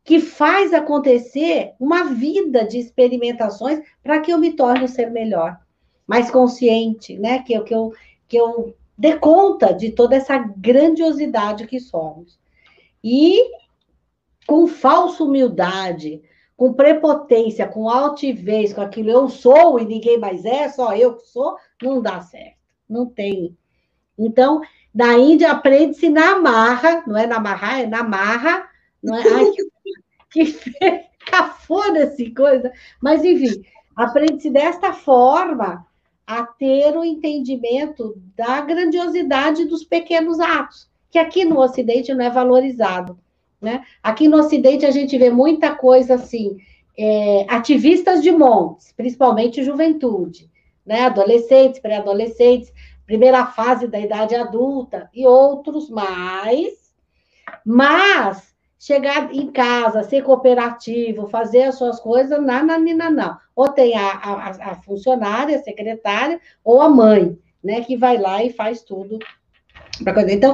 que faz acontecer uma vida de experimentações para que eu me torne um ser melhor, mais consciente, né? Que eu dê conta de toda essa grandiosidade que somos. E com falsa humildade, com prepotência, com altivez, com aquilo eu sou e ninguém mais é, só eu que sou, não dá certo. Não tem. Então, na Índia aprende-se na marra, não é na marra, é na marra, não é? Ai, que cafona essa coisa. Mas, enfim, aprende-se desta forma a ter o entendimento da grandiosidade dos pequenos atos, que aqui no Ocidente não é valorizado. Né? Aqui no Ocidente a gente vê muita coisa assim, ativistas de montes, principalmente juventude, né? Adolescentes, pré-adolescentes, primeira fase da idade adulta e outros mais, mas chegar em casa, ser cooperativo, fazer as suas coisas, nananina, não. Ou tem a funcionária, a secretária, ou a mãe, né, que vai lá e faz tudo. Então,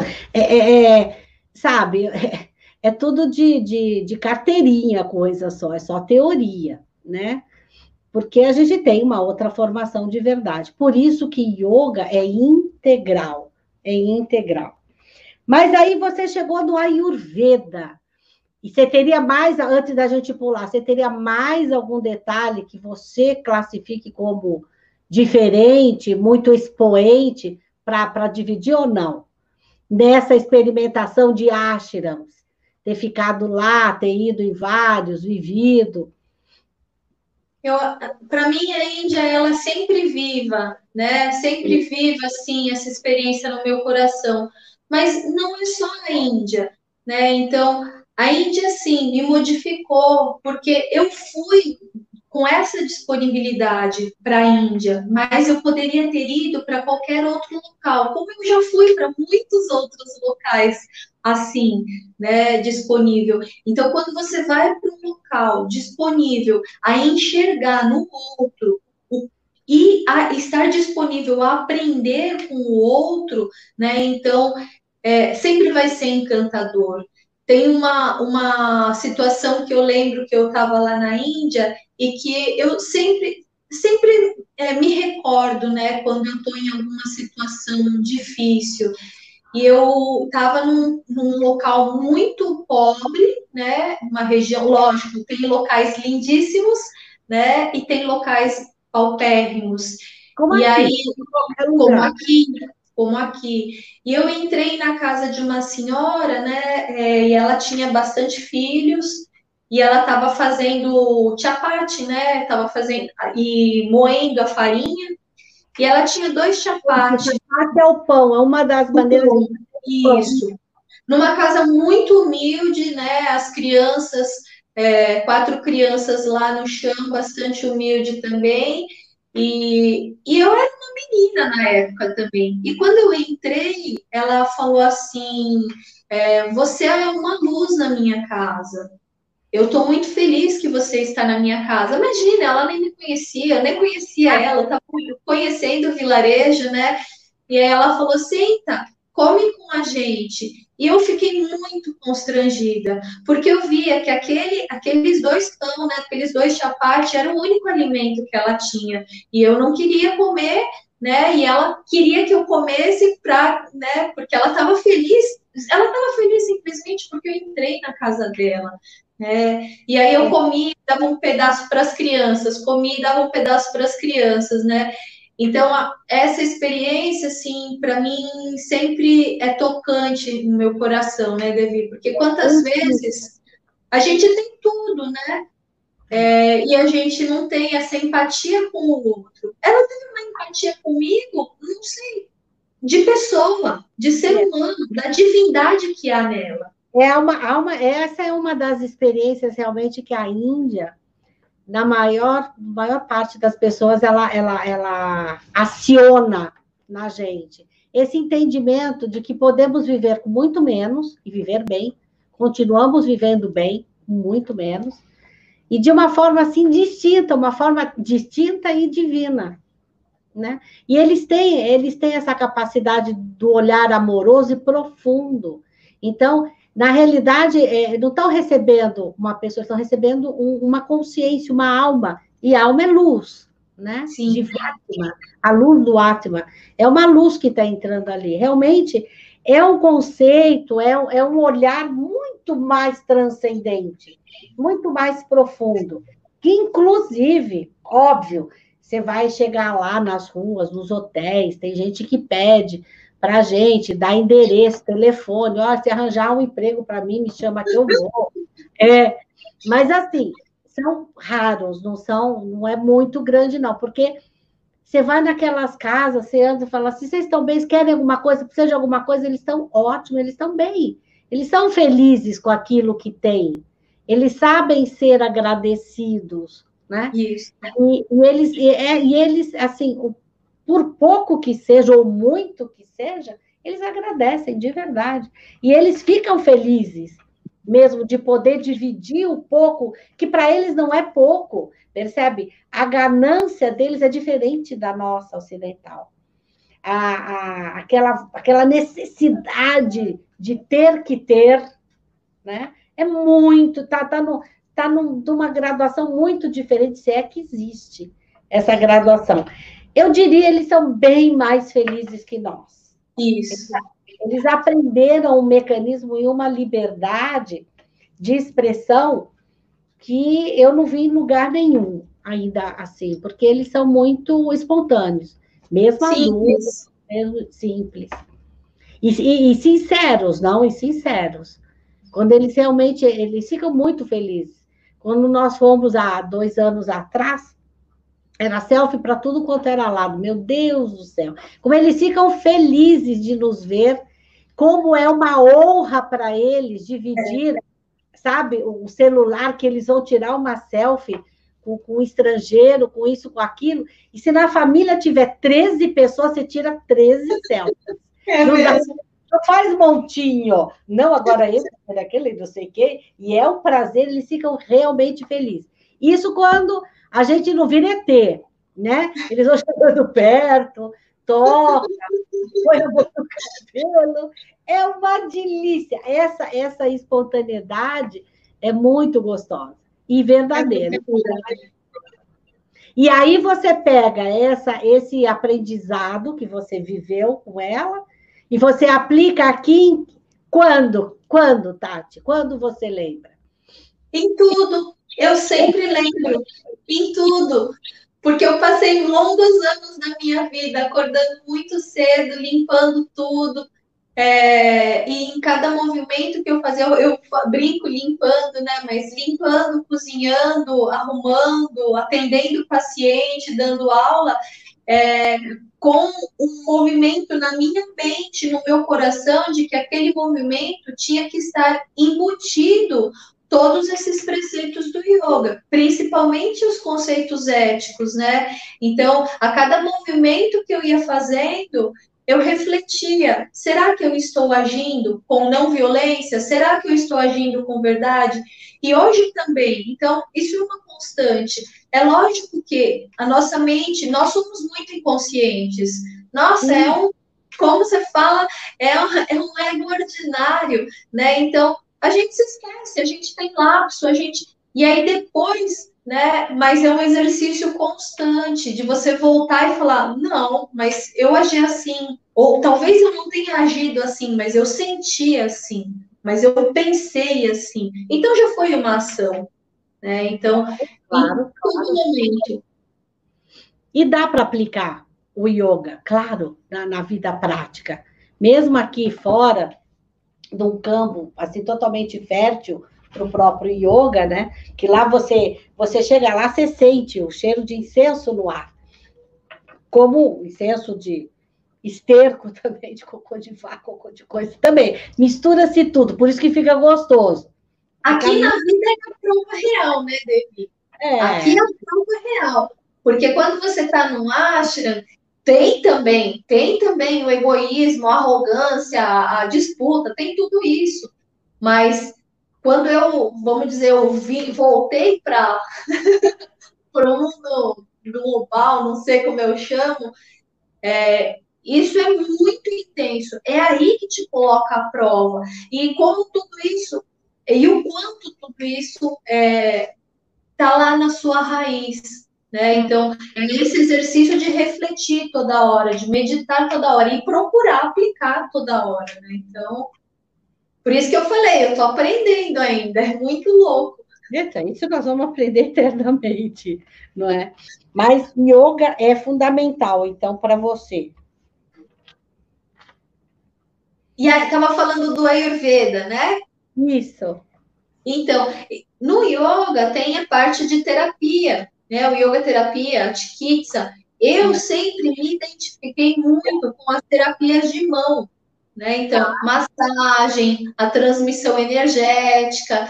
sabe, é tudo de carteirinha a coisa só, é só teoria, né? Porque a gente tem uma outra formação de verdade. Por isso que yoga é integral, é integral. Mas aí você chegou no Ayurveda. E você teria mais, antes da gente pular, você teria mais algum detalhe que você classifique como diferente, muito expoente, para dividir ou não? Nessa experimentação de ashrams, ter ficado lá, ter ido em vários, vivido. Para mim, a Índia, ela é sempre viva, né? Sempre viva, assim, essa experiência no meu coração. Mas não é só a Índia, né? Então, a Índia, sim, me modificou, porque eu fui com essa disponibilidade para a Índia, mas eu poderia ter ido para qualquer outro local, como eu já fui para muitos outros locais assim, né, disponível. Então, quando você vai para um local disponível a enxergar no outro e a estar disponível a aprender com o outro, né, então sempre vai ser encantador. Tem uma situação que eu lembro que eu estava lá na Índia e que eu sempre me recordo, né, quando eu estou em alguma situação difícil. E eu estava num local muito pobre, né, uma região, lógico, tem locais lindíssimos, né, e tem locais paupérrimos. Como E aqui, aí, em qualquer como lugar. aqui, como aqui. E eu entrei na casa de uma senhora, né? E ela tinha bastante filhos, e ela estava fazendo chapati, né? Estava fazendo e moendo a farinha, e ela tinha dois chapates. Chapati é o pão, é uma das O maneiras pão, de pão. isso. Numa casa muito humilde, né? As crianças, 4 crianças lá no chão, bastante humilde também. E eu era uma menina na época também. E quando eu entrei, ela falou assim: você é uma luz na minha casa. Eu estou muito feliz que você está na minha casa. Imagina, ela nem me conhecia, eu nem conhecia ela, eu estava conhecendo o vilarejo, né? E aí ela falou: senta, come com a gente. E eu fiquei muito constrangida, porque eu via que aqueles dois pão, né, aqueles dois chapati, era o único alimento que ela tinha. E eu não queria comer, né? E ela queria que eu comesse né? Porque ela estava feliz. Ela estava feliz simplesmente porque eu entrei na casa dela. E aí eu comi, dava um pedaço para as crianças, comi, dava um pedaço para as crianças, né? Então, essa experiência, assim, para mim, sempre é tocante no meu coração, né, Devi? Porque quantas vezes a gente tem tudo, né? E a gente não tem essa empatia com o outro. Ela teve uma empatia comigo, não sei, de pessoa, de ser humano, da divindade que há nela. Essa é uma das experiências realmente que a Índia, na maior parte das pessoas, ela aciona na gente. Esse entendimento de que podemos viver com muito menos e viver bem, continuamos vivendo bem, com muito menos, e de uma forma assim distinta, uma forma distinta e divina. Né? E eles têm essa capacidade do olhar amoroso e profundo. Então, Na realidade, não estão recebendo uma pessoa, estão recebendo uma consciência, uma alma, e a alma é luz, né? Sim. De Atma, a luz do Atma. É uma luz que está entrando ali. Realmente, é um conceito, é um olhar muito mais transcendente, muito mais profundo, que, inclusive, óbvio, você vai chegar lá nas ruas, nos hotéis, tem gente que pede para a gente, dar endereço, telefone, ó, se arranjar um emprego para mim, me chama que eu vou. Mas assim, são raros, não é muito grande, não, porque você vai naquelas casas, você anda e fala assim, vocês estão bem, vocês querem alguma coisa, precisa de alguma coisa, eles estão ótimos, eles estão bem, eles são felizes com aquilo que têm, eles sabem ser agradecidos, né? Isso. E eles, assim, por pouco que seja, ou muito que seja, eles agradecem de verdade. E eles ficam felizes, mesmo de poder dividir o pouco, que para eles não é pouco, percebe? A ganância deles é diferente da nossa ocidental. Aquela necessidade de ter que ter, né? É muito, numa graduação muito diferente, se é que existe essa graduação. Eu diria, eles são bem mais felizes que nós. Isso. Eles aprenderam um mecanismo e uma liberdade de expressão que eu não vi em lugar nenhum ainda assim, porque eles são muito espontâneos, mesmo adultos, mesmo simples. E sinceros, não? E sinceros. Quando eles ficam muito felizes. Quando nós fomos há 2 anos atrás, era selfie para tudo quanto era lado. Meu Deus do céu. Como eles ficam felizes de nos ver, como é uma honra para eles dividir, sabe, o celular, que eles vão tirar uma selfie com um estrangeiro, com isso, com aquilo. E se na família tiver 13 pessoas, você tira 13 selfies. Não faz montinho. Não, agora esse, aquele, não sei o quê. E é um prazer, eles ficam realmente felizes. Isso quando a gente não vira ET, né? Eles vão chegando perto, toca, põe a mão no cabelo. É uma delícia. Essa espontaneidade é muito gostosa e verdadeira. E aí você pega esse aprendizado que você viveu com ela e você aplica aqui quando? Quando, Tati? Quando você lembra? Em tudo. Eu sempre lembro. Em tudo. Porque eu passei longos anos na minha vida acordando muito cedo, limpando tudo. E em cada movimento que eu fazia, eu brinco limpando, né? Mas limpando, cozinhando, arrumando, atendendo o paciente, dando aula, com um movimento na minha mente, no meu coração, de que aquele movimento tinha que estar embutido todos esses preceitos do yoga, principalmente os conceitos éticos, né? Então, a cada movimento que eu ia fazendo, eu refletia: será que eu estou agindo com não violência? Será que eu estou agindo com verdade? E hoje também. Então, isso é uma constante. É lógico que a nossa mente, nós somos muito inconscientes. Nossa, como você fala, é um ego ordinário, né? Então, a gente se esquece, a gente tem lapso, e aí depois, né? Mas é um exercício constante de você voltar e falar: não, mas eu agi assim, ou talvez eu não tenha agido assim, mas eu senti assim, mas eu pensei assim. Então já foi uma ação, né? Então, Claro, em todo momento. E dá para aplicar o yoga, claro, na vida prática. Mesmo aqui fora, num campo assim totalmente fértil para o próprio yoga, né? Que lá você chega lá, você sente o cheiro de incenso no ar, como incenso de esterco também, de cocô de vaca, cocô de coisa também. Mistura-se tudo, por isso que fica gostoso. Aqui na vida é a prova real, né, Devi? Aqui é a prova real. Porque quando você está num ashram, tem também o egoísmo, a arrogância, a disputa, tem tudo isso. Mas quando vamos dizer, voltei para o mundo global, não sei como eu chamo, Isso é muito intenso. É aí que te coloca à prova. E como tudo isso, e o quanto tudo isso está lá na sua raiz. Né? Então, é esse exercício de refletir toda hora, de meditar toda hora e procurar aplicar toda hora. Né? Então, por isso que eu falei, eu estou aprendendo ainda, é muito louco. Eita, isso nós vamos aprender eternamente, não é? Mas yoga é fundamental, então, para você. E aí, estava falando do Ayurveda, né? Isso. Então, no yoga tem a parte de terapia, né? O yoga terapia, a Chikitsa. Eu sempre me identifiquei muito com as terapias de mão, né? Então, massagem, a transmissão energética,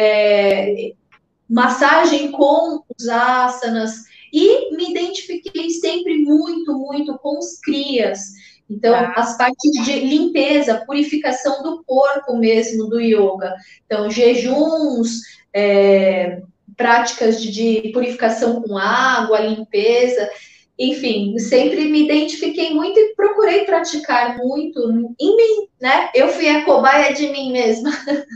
massagem com os asanas, e me identifiquei sempre muito, muito com os kriyas. Então, as partes de limpeza, purificação do corpo mesmo do yoga. Então, jejuns, práticas de purificação com água, limpeza, enfim, sempre me identifiquei muito e procurei praticar muito em mim, né? Eu fui a cobaia de mim mesma.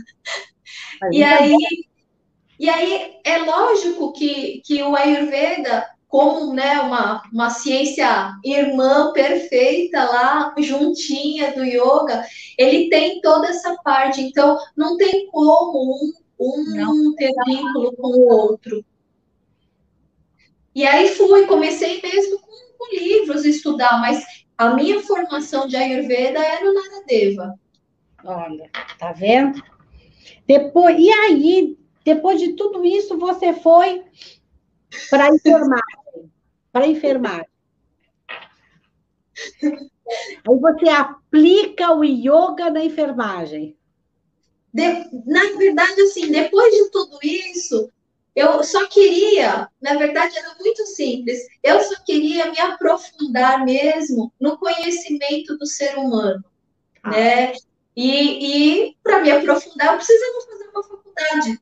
E aí é lógico que o Ayurveda, como né, uma ciência irmã perfeita lá, juntinha do yoga, ele tem toda essa parte. Então, não tem como um ter vínculo com o outro. E aí comecei mesmo com livros estudar, mas a minha formação de Ayurveda é no Naradeva. Olha, tá vendo? E aí, depois de tudo isso, você foi para enfermagem. Para enfermagem. Aí você aplica o yoga na enfermagem. Na verdade, assim, depois de tudo isso, eu só queria, na verdade, era muito simples, eu só queria me aprofundar mesmo no conhecimento do ser humano, né? E para me aprofundar, eu precisava fazer uma faculdade.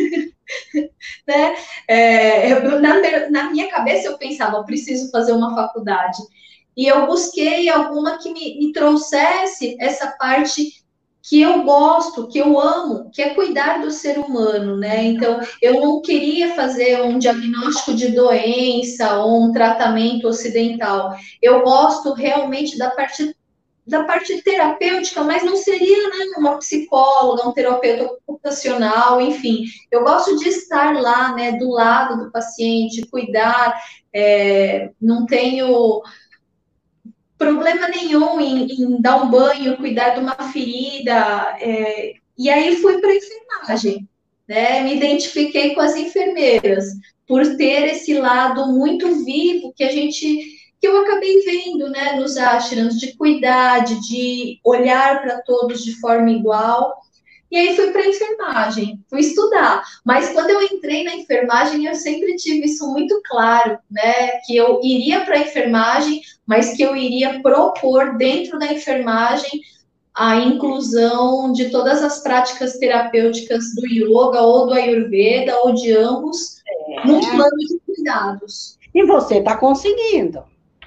Né? Na minha cabeça, eu pensava, eu preciso fazer uma faculdade. E eu busquei alguma que me trouxesse essa parte que eu gosto, que eu amo, que é cuidar do ser humano, né? Então, eu não queria fazer um diagnóstico de doença ou um tratamento ocidental. Eu gosto realmente da parte terapêutica, mas não seria né, uma psicóloga, um terapeuta ocupacional, enfim. Eu gosto de estar lá, né, do lado do paciente, cuidar, não tenho problema nenhum em dar um banho, cuidar de uma ferida. E aí fui para a enfermagem, né? Me identifiquei com as enfermeiras por ter esse lado muito vivo que eu acabei vendo, né, nos ashrams, de cuidar, de olhar para todos de forma igual. E aí fui para a enfermagem, fui estudar. Mas quando eu entrei na enfermagem, eu sempre tive isso muito claro, né? Que eu iria para a enfermagem, mas que eu iria propor dentro da enfermagem a inclusão de todas as práticas terapêuticas do yoga ou do Ayurveda ou de ambos no plano de cuidados. E você está conseguindo.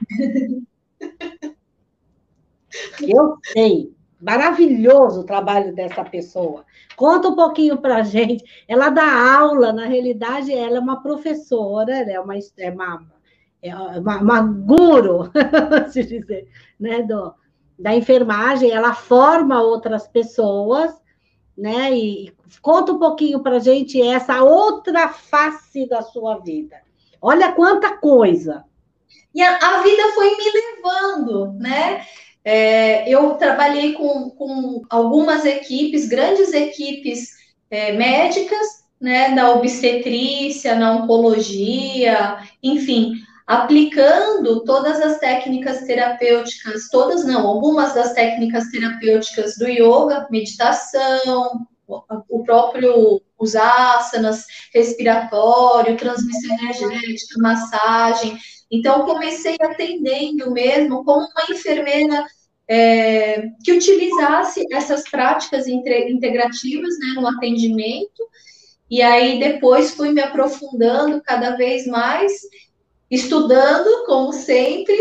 Eu sei. Maravilhoso o trabalho dessa pessoa. Conta um pouquinho para a gente. Ela dá aula, na realidade, ela é uma professora, ela é uma guru, se dizer, né, da enfermagem. Ela forma outras pessoas, né? E conta um pouquinho para a gente essa outra face da sua vida. Olha quanta coisa. E a vida foi me levando, né? Eu trabalhei com algumas equipes, grandes equipes médicas, né, na obstetrícia, na oncologia, enfim, aplicando todas as técnicas terapêuticas, todas não, algumas das técnicas terapêuticas do yoga, meditação, o próprio os asanas, respiratório, transmissão energética, massagem. Então, comecei atendendo mesmo como uma enfermeira que utilizasse essas práticas integrativas né, no atendimento, e aí depois fui me aprofundando cada vez mais, estudando, como sempre,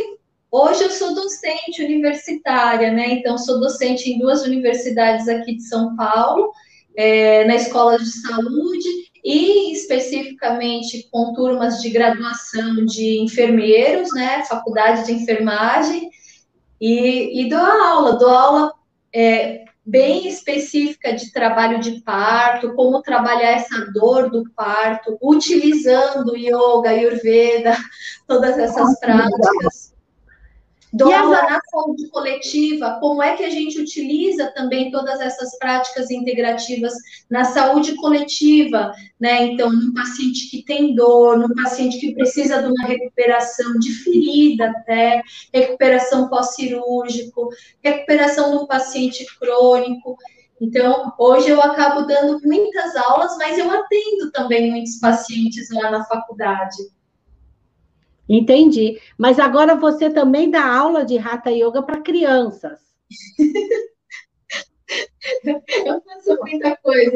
Hoje eu sou docente universitária, né? Então, sou docente em 2 universidades aqui de São Paulo, na escola de saúde e especificamente com turmas de graduação de enfermeiros, né? Faculdade de enfermagem, e dou aula bem específica de trabalho de parto, como trabalhar essa dor do parto, utilizando yoga, ayurveda, todas essas práticas. Dou aula na saúde coletiva, como é que a gente utiliza também todas essas práticas integrativas na saúde coletiva, né? Então, num paciente que tem dor, num paciente que precisa de uma recuperação de ferida até, recuperação pós-cirúrgico, recuperação do paciente crônico. Então, hoje eu acabo dando muitas aulas, mas eu atendo também muitos pacientes lá na faculdade. Entendi. Mas agora você também dá aula de Hatha Yoga para crianças. Eu faço muita coisa.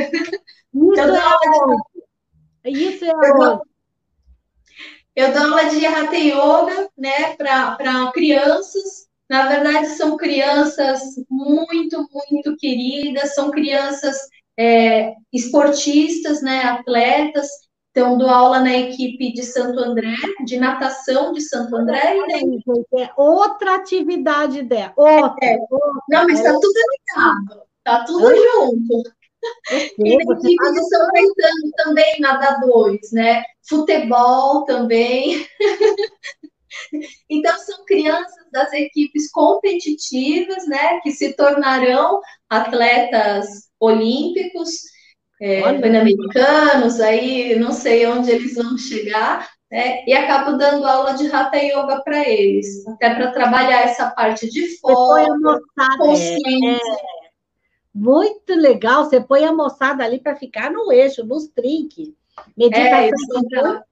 Isso é aonde? Eu dou aula de Hatha Yoga, né, para crianças. Na verdade, são crianças muito, muito queridas, são crianças esportistas, né, atletas. Então, dou aula na equipe de Santo André, de natação de Santo André. É outra atividade dela. Outra. Não, mas está tudo ligado, está tudo junto. E na equipe de São Caetano também, nadadores, né? Futebol também. Então, são crianças das equipes competitivas, né? Que se tornarão atletas olímpicos, pan-americanos, aí não sei onde eles vão chegar, né? E acabo dando aula de Hatha Yoga para eles, até para trabalhar essa parte de foco, consciência. Muito legal, você põe a moçada ali para ficar no eixo, nos trinques. Meditação.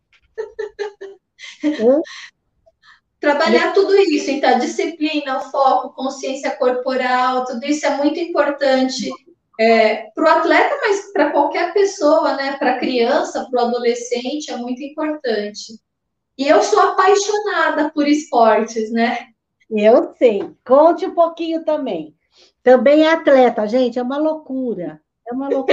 Trabalhar tudo isso, então, disciplina, foco, consciência corporal, tudo isso é muito importante para o atleta, mas para qualquer pessoa, né? Para a criança, para o adolescente, é muito importante. E eu sou apaixonada por esportes, né? Eu sei. Conte um pouquinho também. Também é atleta, gente, é uma loucura. É uma loucura.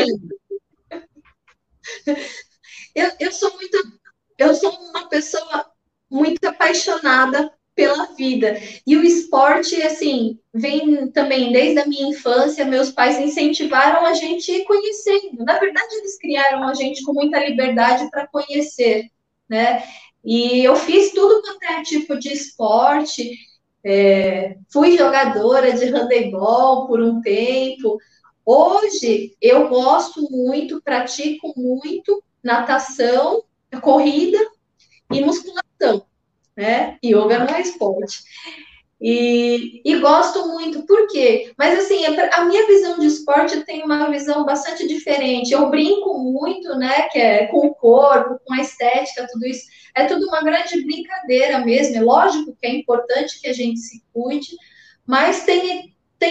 Eu sou uma pessoa muito apaixonada pela vida. E o esporte, assim, vem também desde a minha infância, meus pais incentivaram a gente ir conhecendo. Na verdade, eles criaram a gente com muita liberdade para conhecer, né? E eu fiz tudo quanto é tipo de esporte, fui jogadora de handebol por um tempo. Hoje, eu gosto muito, pratico muito natação, corrida e musculação, né? Yoga não é esporte. E gosto muito, por quê? Mas, assim, a minha visão de esporte tem uma visão bastante diferente. Eu brinco muito, né? Que é com o corpo, com a estética, tudo isso. É tudo uma grande brincadeira mesmo. É lógico que é importante que a gente se cuide, mas tem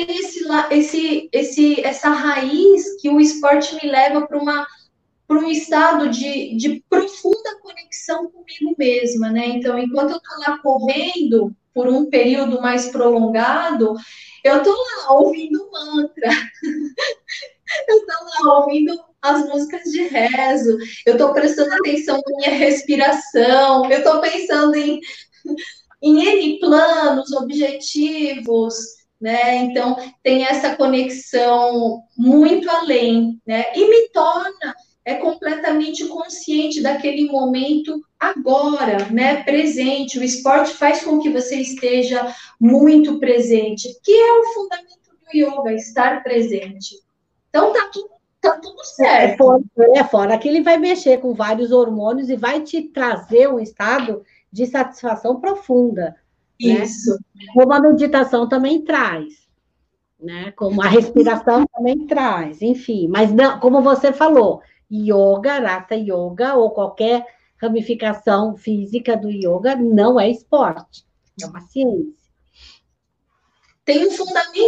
essa raiz que o esporte me leva para um estado de profunda conexão comigo mesma, né? Então, enquanto eu estou lá correndo por um período mais prolongado, eu estou lá ouvindo mantra, eu estou lá ouvindo as músicas de rezo, eu estou prestando atenção na minha respiração, eu estou pensando em N planos, objetivos, né? Então, tem essa conexão muito além, né? E me torna completamente consciente daquele momento agora, né? Presente. O esporte faz com que você esteja muito presente, que é o fundamento do yoga, estar presente. Então, tá tudo certo. Fora que ele vai mexer com vários hormônios e vai te trazer um estado de satisfação profunda. Isso. Né? Como a meditação também traz, né? Como a respiração também traz, enfim. Mas, não, como você falou, yoga, Hatha Yoga, ou qualquer ramificação física do yoga, não é esporte, é uma ciência. Tem um fundamento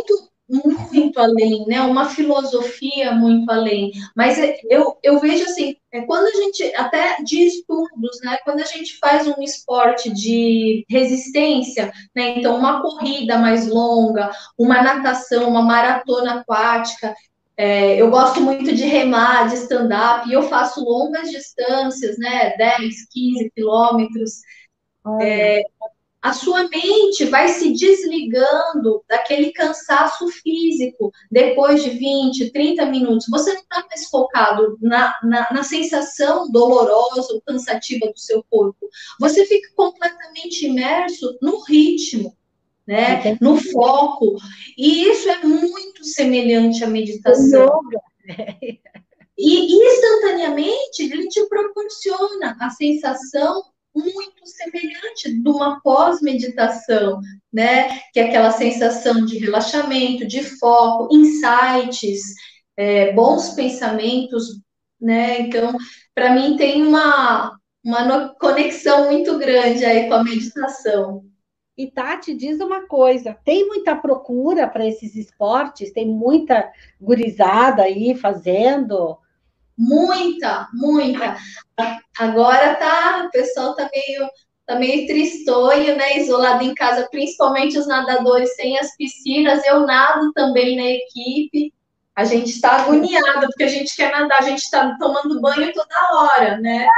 muito além, né? Uma filosofia muito além. Mas eu vejo assim, quando a gente, até de estudos, né? Quando a gente faz um esporte de resistência, né? Então, uma corrida mais longa, uma natação, uma maratona aquática. Eu gosto muito de remar, de stand-up, e eu faço longas distâncias, né? 10, 15 quilômetros. Olha, A sua mente vai se desligando daquele cansaço físico depois de 20, 30 minutos. Você não está mais focado na sensação dolorosa ou cansativa do seu corpo. Você fica completamente imerso no ritmo, né? entendi. No foco. E isso é muito semelhante à O meditação. yoga, E instantaneamente ele te proporciona a sensação muito semelhante de uma pós-meditação, né? Que é aquela sensação de relaxamento, de foco, insights, bons pensamentos, né? Então, para mim tem uma conexão muito grande aí com a meditação. e Tati, diz uma coisa: tem muita procura para esses esportes? Tem muita gurizada aí fazendo? Muita, muita. Agora o pessoal tá meio tristonho, né? Isolado em casa, principalmente os nadadores sem as piscinas. Eu nado também na equipe. A gente está agoniada, porque a gente quer nadar, a gente está tomando banho toda hora, né?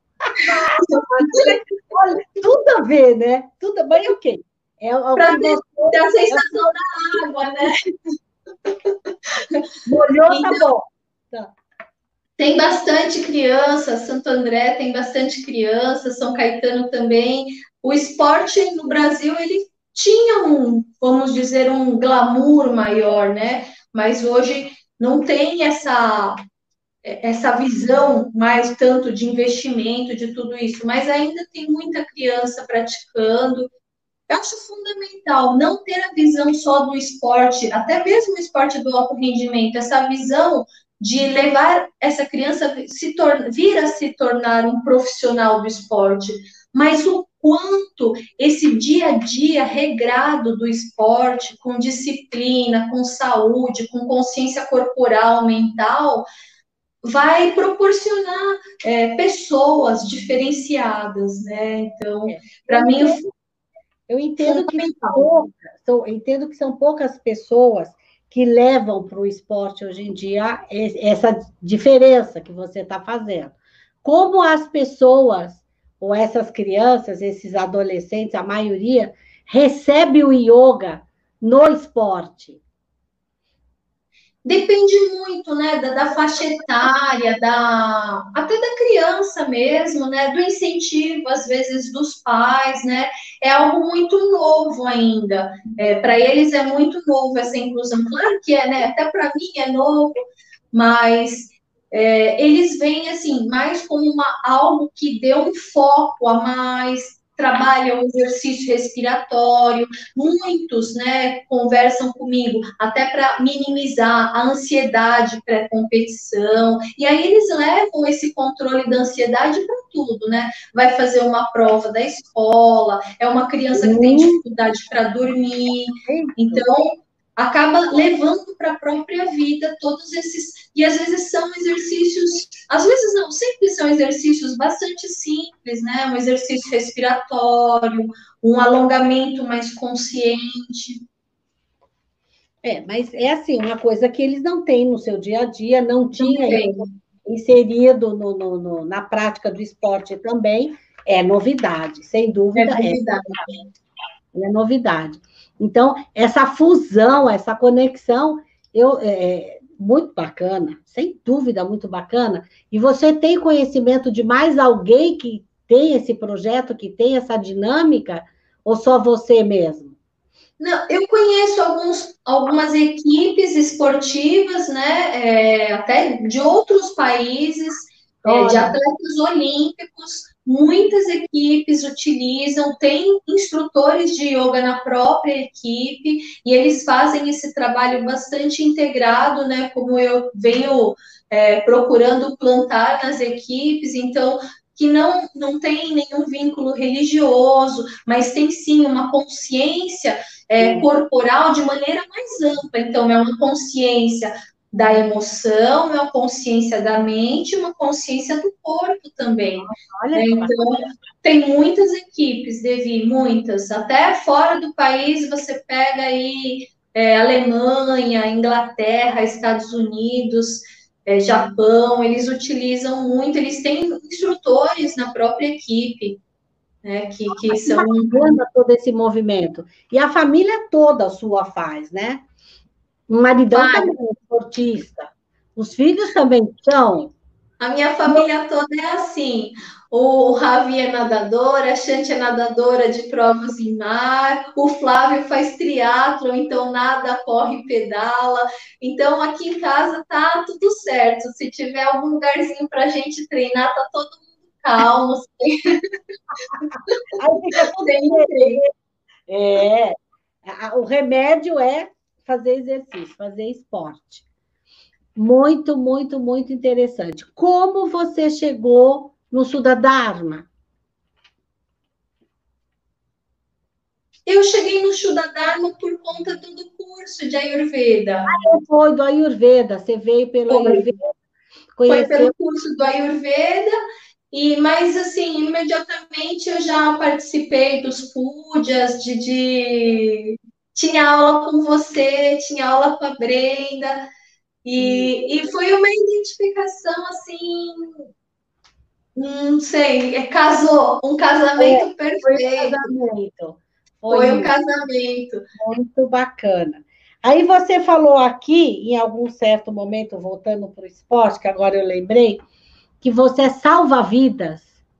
Olha, tudo a ver, né? Tudo bem, o quê? É o Para que você ter a é o que sensação da água, né? molhou, tá Então, bom. Tá. tem bastante criança, Santo André tem bastante criança, São Caetano também. O esporte no Brasil, ele tinha vamos dizer, um glamour maior, né? Mas hoje não tem essa visão mais tanto de investimento, de tudo isso, mas ainda tem muita criança praticando. Eu acho fundamental não ter a visão só do esporte, até mesmo o esporte do alto rendimento, essa visão de levar essa criança vir a se tornar um profissional do esporte, mas o quanto esse dia a dia regrado do esporte, com disciplina, com saúde, com consciência corporal, mental, vai proporcionar pessoas diferenciadas, né? Então, É. para mim, o Eu entendo que fundamental. entendo que são poucas pessoas que levam para o esporte hoje em dia essa diferença que você está fazendo. Como as pessoas, ou essas crianças, esses adolescentes, a maioria, recebe o yoga no esporte? Depende muito, né, da faixa etária, até da criança mesmo, né, do incentivo, às vezes, dos pais, né, é algo muito novo ainda. Para eles é muito novo essa inclusão. Claro que é, né, até para mim é novo, mas eles veem, assim, mais como algo que dê um foco a mais, trabalha o exercício respiratório, muitos, né, conversam comigo até para minimizar a ansiedade pré-competição, e aí eles levam esse controle da ansiedade para tudo, né? Vai fazer uma prova da escola, é uma criança que tem dificuldade para dormir, então acaba levando para a própria vida todos esses, e às vezes são exercícios, às vezes não, sempre são exercícios bastante simples, né? Um exercício respiratório, um alongamento mais consciente. Mas é assim, uma coisa que eles não têm no seu dia a dia, não Não tinha tem, inserido na prática do esporte também, é novidade, sem é dúvida, novidade. é novidade. Então, essa fusão, essa conexão, muito bacana, sem dúvida, muito bacana. E você tem conhecimento de mais alguém que tem esse projeto, que tem essa dinâmica, ou só você mesmo? Não, eu conheço algumas equipes esportivas, né, até de outros países, de Olha, atletas olímpicos. Muitas equipes utilizam, tem instrutores de yoga na própria equipe, e eles fazem esse trabalho bastante integrado, né, como eu venho procurando plantar nas equipes, então, que não tem nenhum vínculo religioso, mas tem sim uma consciência corporal de maneira mais ampla. Então, é uma consciência da emoção, é uma consciência da mente, uma consciência do corpo também. Olha, Então, tem muitas equipes, Devi, muitas. Até fora do país, você pega aí Alemanha, Inglaterra, Estados Unidos, Japão, eles utilizam muito, eles têm instrutores na própria equipe, né, que são... bacana todo esse movimento. E a família toda sua faz, né? O maridão também é esportista. Os filhos também são. A minha família toda é assim. O Ravi é nadador, a Shanti é nadadora de provas em mar, o Flávio faz triatlo, então nada, corre, pedala. Então aqui em casa tá tudo certo. Se tiver algum lugarzinho para a gente treinar, tá todo mundo calmo. Aí fica tudo bem. O remédio é fazer exercício, fazer esporte. Muito, muito, muito interessante. Como você chegou no Suda Dharma? Eu cheguei no Shuddha Dharma por conta do curso de Ayurveda. Foi do Ayurveda, você veio pelo Ayurveda, Foi pelo conheceu... curso do Ayurveda, mas assim, imediatamente eu já participei dos pujas, tinha aula com você, tinha aula com a Brenda, e foi uma identificação assim, não sei, casou, um casamento perfeito. Foi um casamento. Muito bacana. Aí você falou aqui, em algum certo momento, voltando para o esporte, que agora eu lembrei, que você é salva-vidas.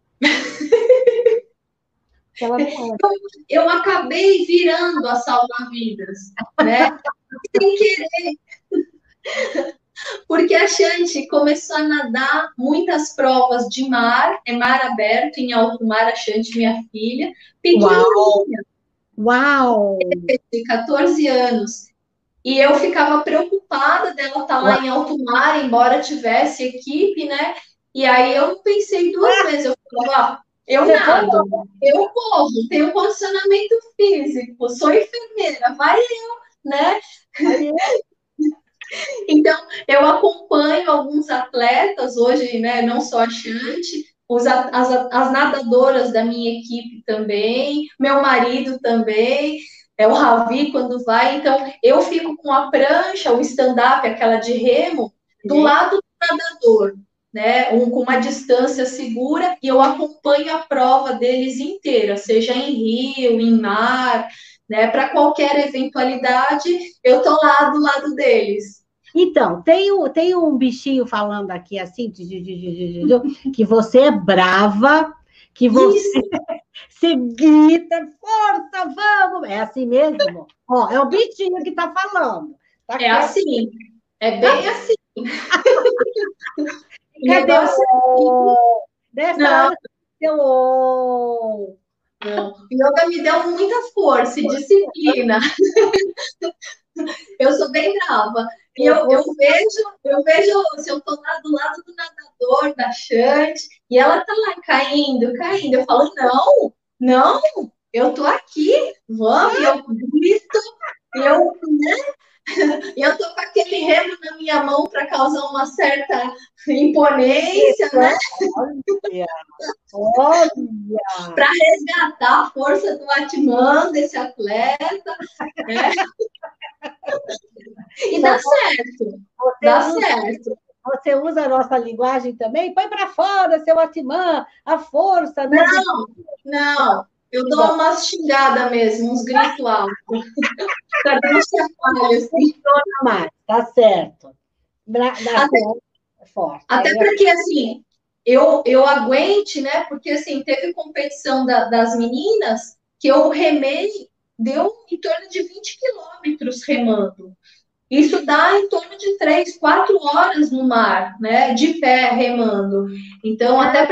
Eu acabei virando a salva-vidas, né? Sem querer. Porque a Shanti começou a nadar muitas provas de mar, mar aberto, em alto mar, a Shanti, minha filha, pequenininha. Uau! De 14 anos. E eu ficava preocupada dela estar lá em alto mar, embora tivesse equipe, né? E aí eu pensei duas vezes, eu falava, eu nado, eu corro, tenho condicionamento físico, sou enfermeira, vai eu, né? Então, eu acompanho alguns atletas hoje, né? Não só a Shanti, as nadadoras da minha equipe também, meu marido também, o Ravi quando vai. Então, eu fico com a prancha, o stand-up, aquela de remo, do lado do nadador, né? Com uma distância segura, e eu acompanho a prova deles inteira, seja em rio, em mar, né? Para qualquer eventualidade, eu tô lá do lado deles. Então, tem um bichinho falando aqui assim, que você é brava, que você se grita, força, vamos! É assim mesmo? Ó, é o bichinho que está falando. Tá é assim, é bem assim. Cadê o... Nessa não. hora, não. O yoga me deu muita força e disciplina. Eu sou bem brava. E eu vejo, se eu tô lá do lado do nadador, da Chante, e ela tá lá caindo. Eu falo, não, eu tô aqui, vamos, eu grito, e eu tô com aquele remo na minha mão para causar uma certa imponência, né? Olha! Para resgatar a força do Atman desse atleta, né? E dá certo. Certo. Você usa a nossa linguagem também? Põe para fora, seu Atman, a força, né? Não. Eu dou umas xingadas mesmo, uns gritos altos. Para dar um chacoalho, assim. Mais, tá certo. Até porque, assim, eu aguente, né? Porque, assim, teve competição das meninas que eu remei, deu em torno de 20 quilômetros remando. Isso dá em torno de 3, 4 horas no mar, né? De pé, remando. Então, até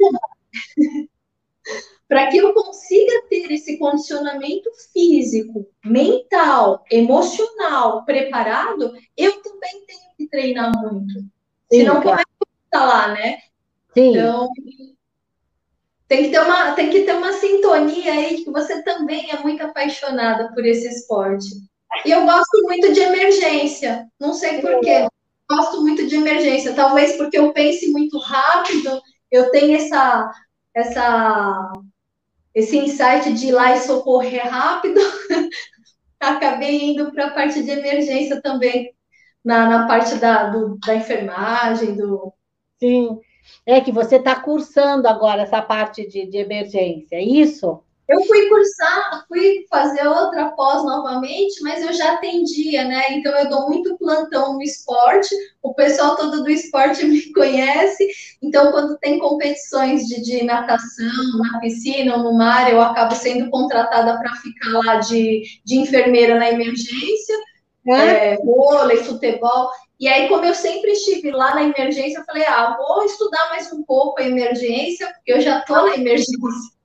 para que eu consiga ter esse condicionamento físico, mental, emocional preparado, eu também tenho que treinar muito. Senão, como é que eu vou estar lá, né? Sim. Então, tem que ter uma sintonia aí, que você também é muito apaixonada por esse esporte. E eu gosto muito de emergência, não sei por quê. Gosto muito de emergência, talvez porque eu pense muito rápido, eu tenho essa, esse insight de ir lá e socorrer rápido, acabei indo para a parte de emergência também, na parte da enfermagem, do... Sim. É que você está cursando agora essa parte de emergência, é isso? Eu fui cursar, fui fazer outra pós novamente, mas eu já atendia, né? Então eu dou muito plantão no esporte, o pessoal todo do esporte me conhece, então quando tem competições de natação, na piscina ou no mar, eu acabo sendo contratada para ficar lá de enfermeira na emergência, vôlei, futebol. E aí, como eu sempre estive lá na emergência, eu falei, vou estudar mais um pouco a emergência, porque eu já estou na emergência.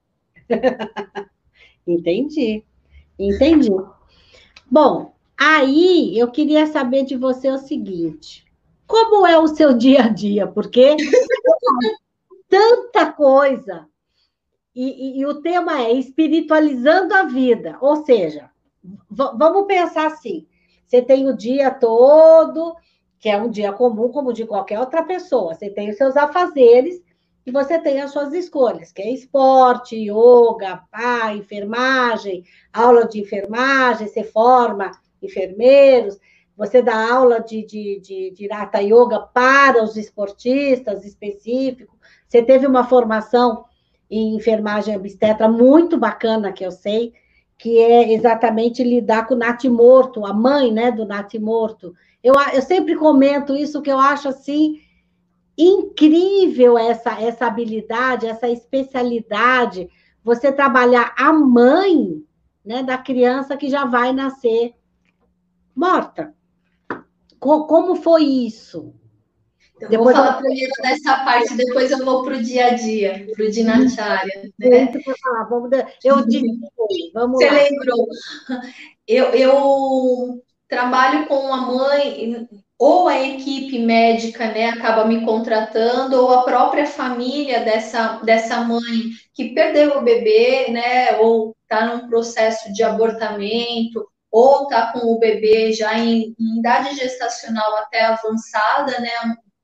Entendi, entendi. Bom, aí eu queria saber de você o seguinte: como é o seu dia a dia? Porque tanta coisa, e o tema é espiritualizando a vida, ou seja, vamos pensar assim: você tem o dia todo, que é um dia comum, como de qualquer outra pessoa, você tem os seus afazeres e você tem as suas escolhas, que é esporte, yoga, enfermagem, aula de enfermagem, você forma enfermeiros, você dá aula de Hatha Yoga para os esportistas específicos, você teve uma formação em enfermagem obstetra muito bacana, que eu sei, que é exatamente lidar com o natimorto, a mãe, né, do natimorto. Eu sempre comento isso, que eu acho, assim, incrível essa habilidade, essa especialidade, você trabalhar a mãe, né, da criança que já vai nascer morta. Como foi isso? Eu vou Depois eu... falar primeiro dessa parte, depois eu vou para o dia a dia, para o Dinacharya, né? Isso para falar. Eu disse, vamos Você lá. lembrou? Eu trabalho com a mãe, ou a equipe médica, né, acaba me contratando, ou a própria família dessa mãe que perdeu o bebê, né, ou está num processo de abortamento, ou está com o bebê já em idade gestacional até avançada, né,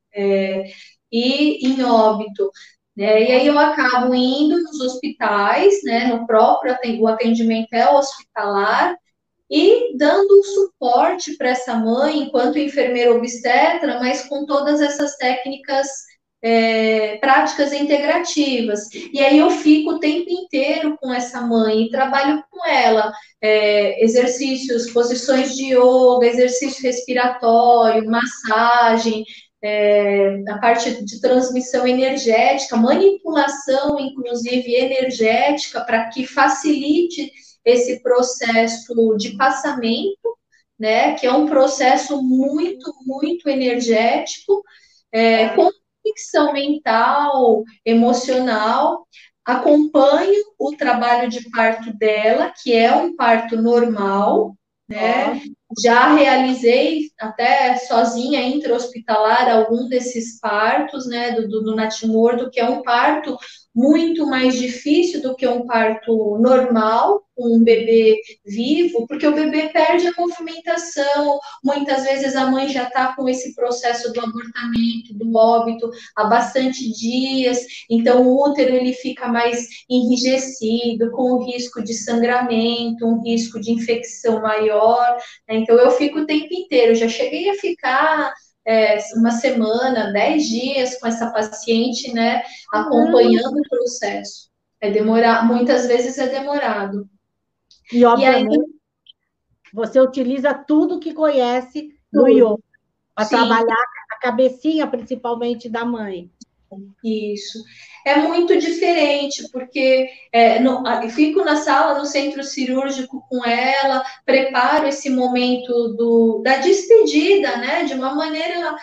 e em óbito. Né? E aí eu acabo indo nos hospitais, né, no próprio o atendimento é hospitalar, e dando suporte para essa mãe, enquanto enfermeira obstetra, mas com todas essas técnicas práticas integrativas. E aí eu fico o tempo inteiro com essa mãe e trabalho com ela. Exercícios, posições de yoga, exercício respiratório, massagem, a parte de transmissão energética, manipulação, inclusive energética, para que facilite esse processo de passamento, né, que é um processo muito, muito energético, com conexão mental, emocional. Acompanho o trabalho de parto dela, que é um parto normal, né? Já realizei até sozinha intra-hospitalar algum desses partos, né, do natimorto, que é um parto muito mais difícil do que um parto normal, com um bebê vivo, porque o bebê perde a movimentação, muitas vezes a mãe já está com esse processo do abortamento, do óbito, há bastante dias, então o útero ele fica mais enrijecido, com o risco de sangramento, um risco de infecção maior, né? Então eu fico o tempo inteiro, já cheguei a ficar uma semana, 10 dias com essa paciente, né, acompanhando o processo. Muitas vezes é demorado. E, obviamente, você utiliza tudo que conhece no yoga, para trabalhar a cabecinha, principalmente, da mãe. Isso. É muito diferente, porque fico na sala, no centro cirúrgico com ela, preparo esse momento da despedida, né, de uma maneira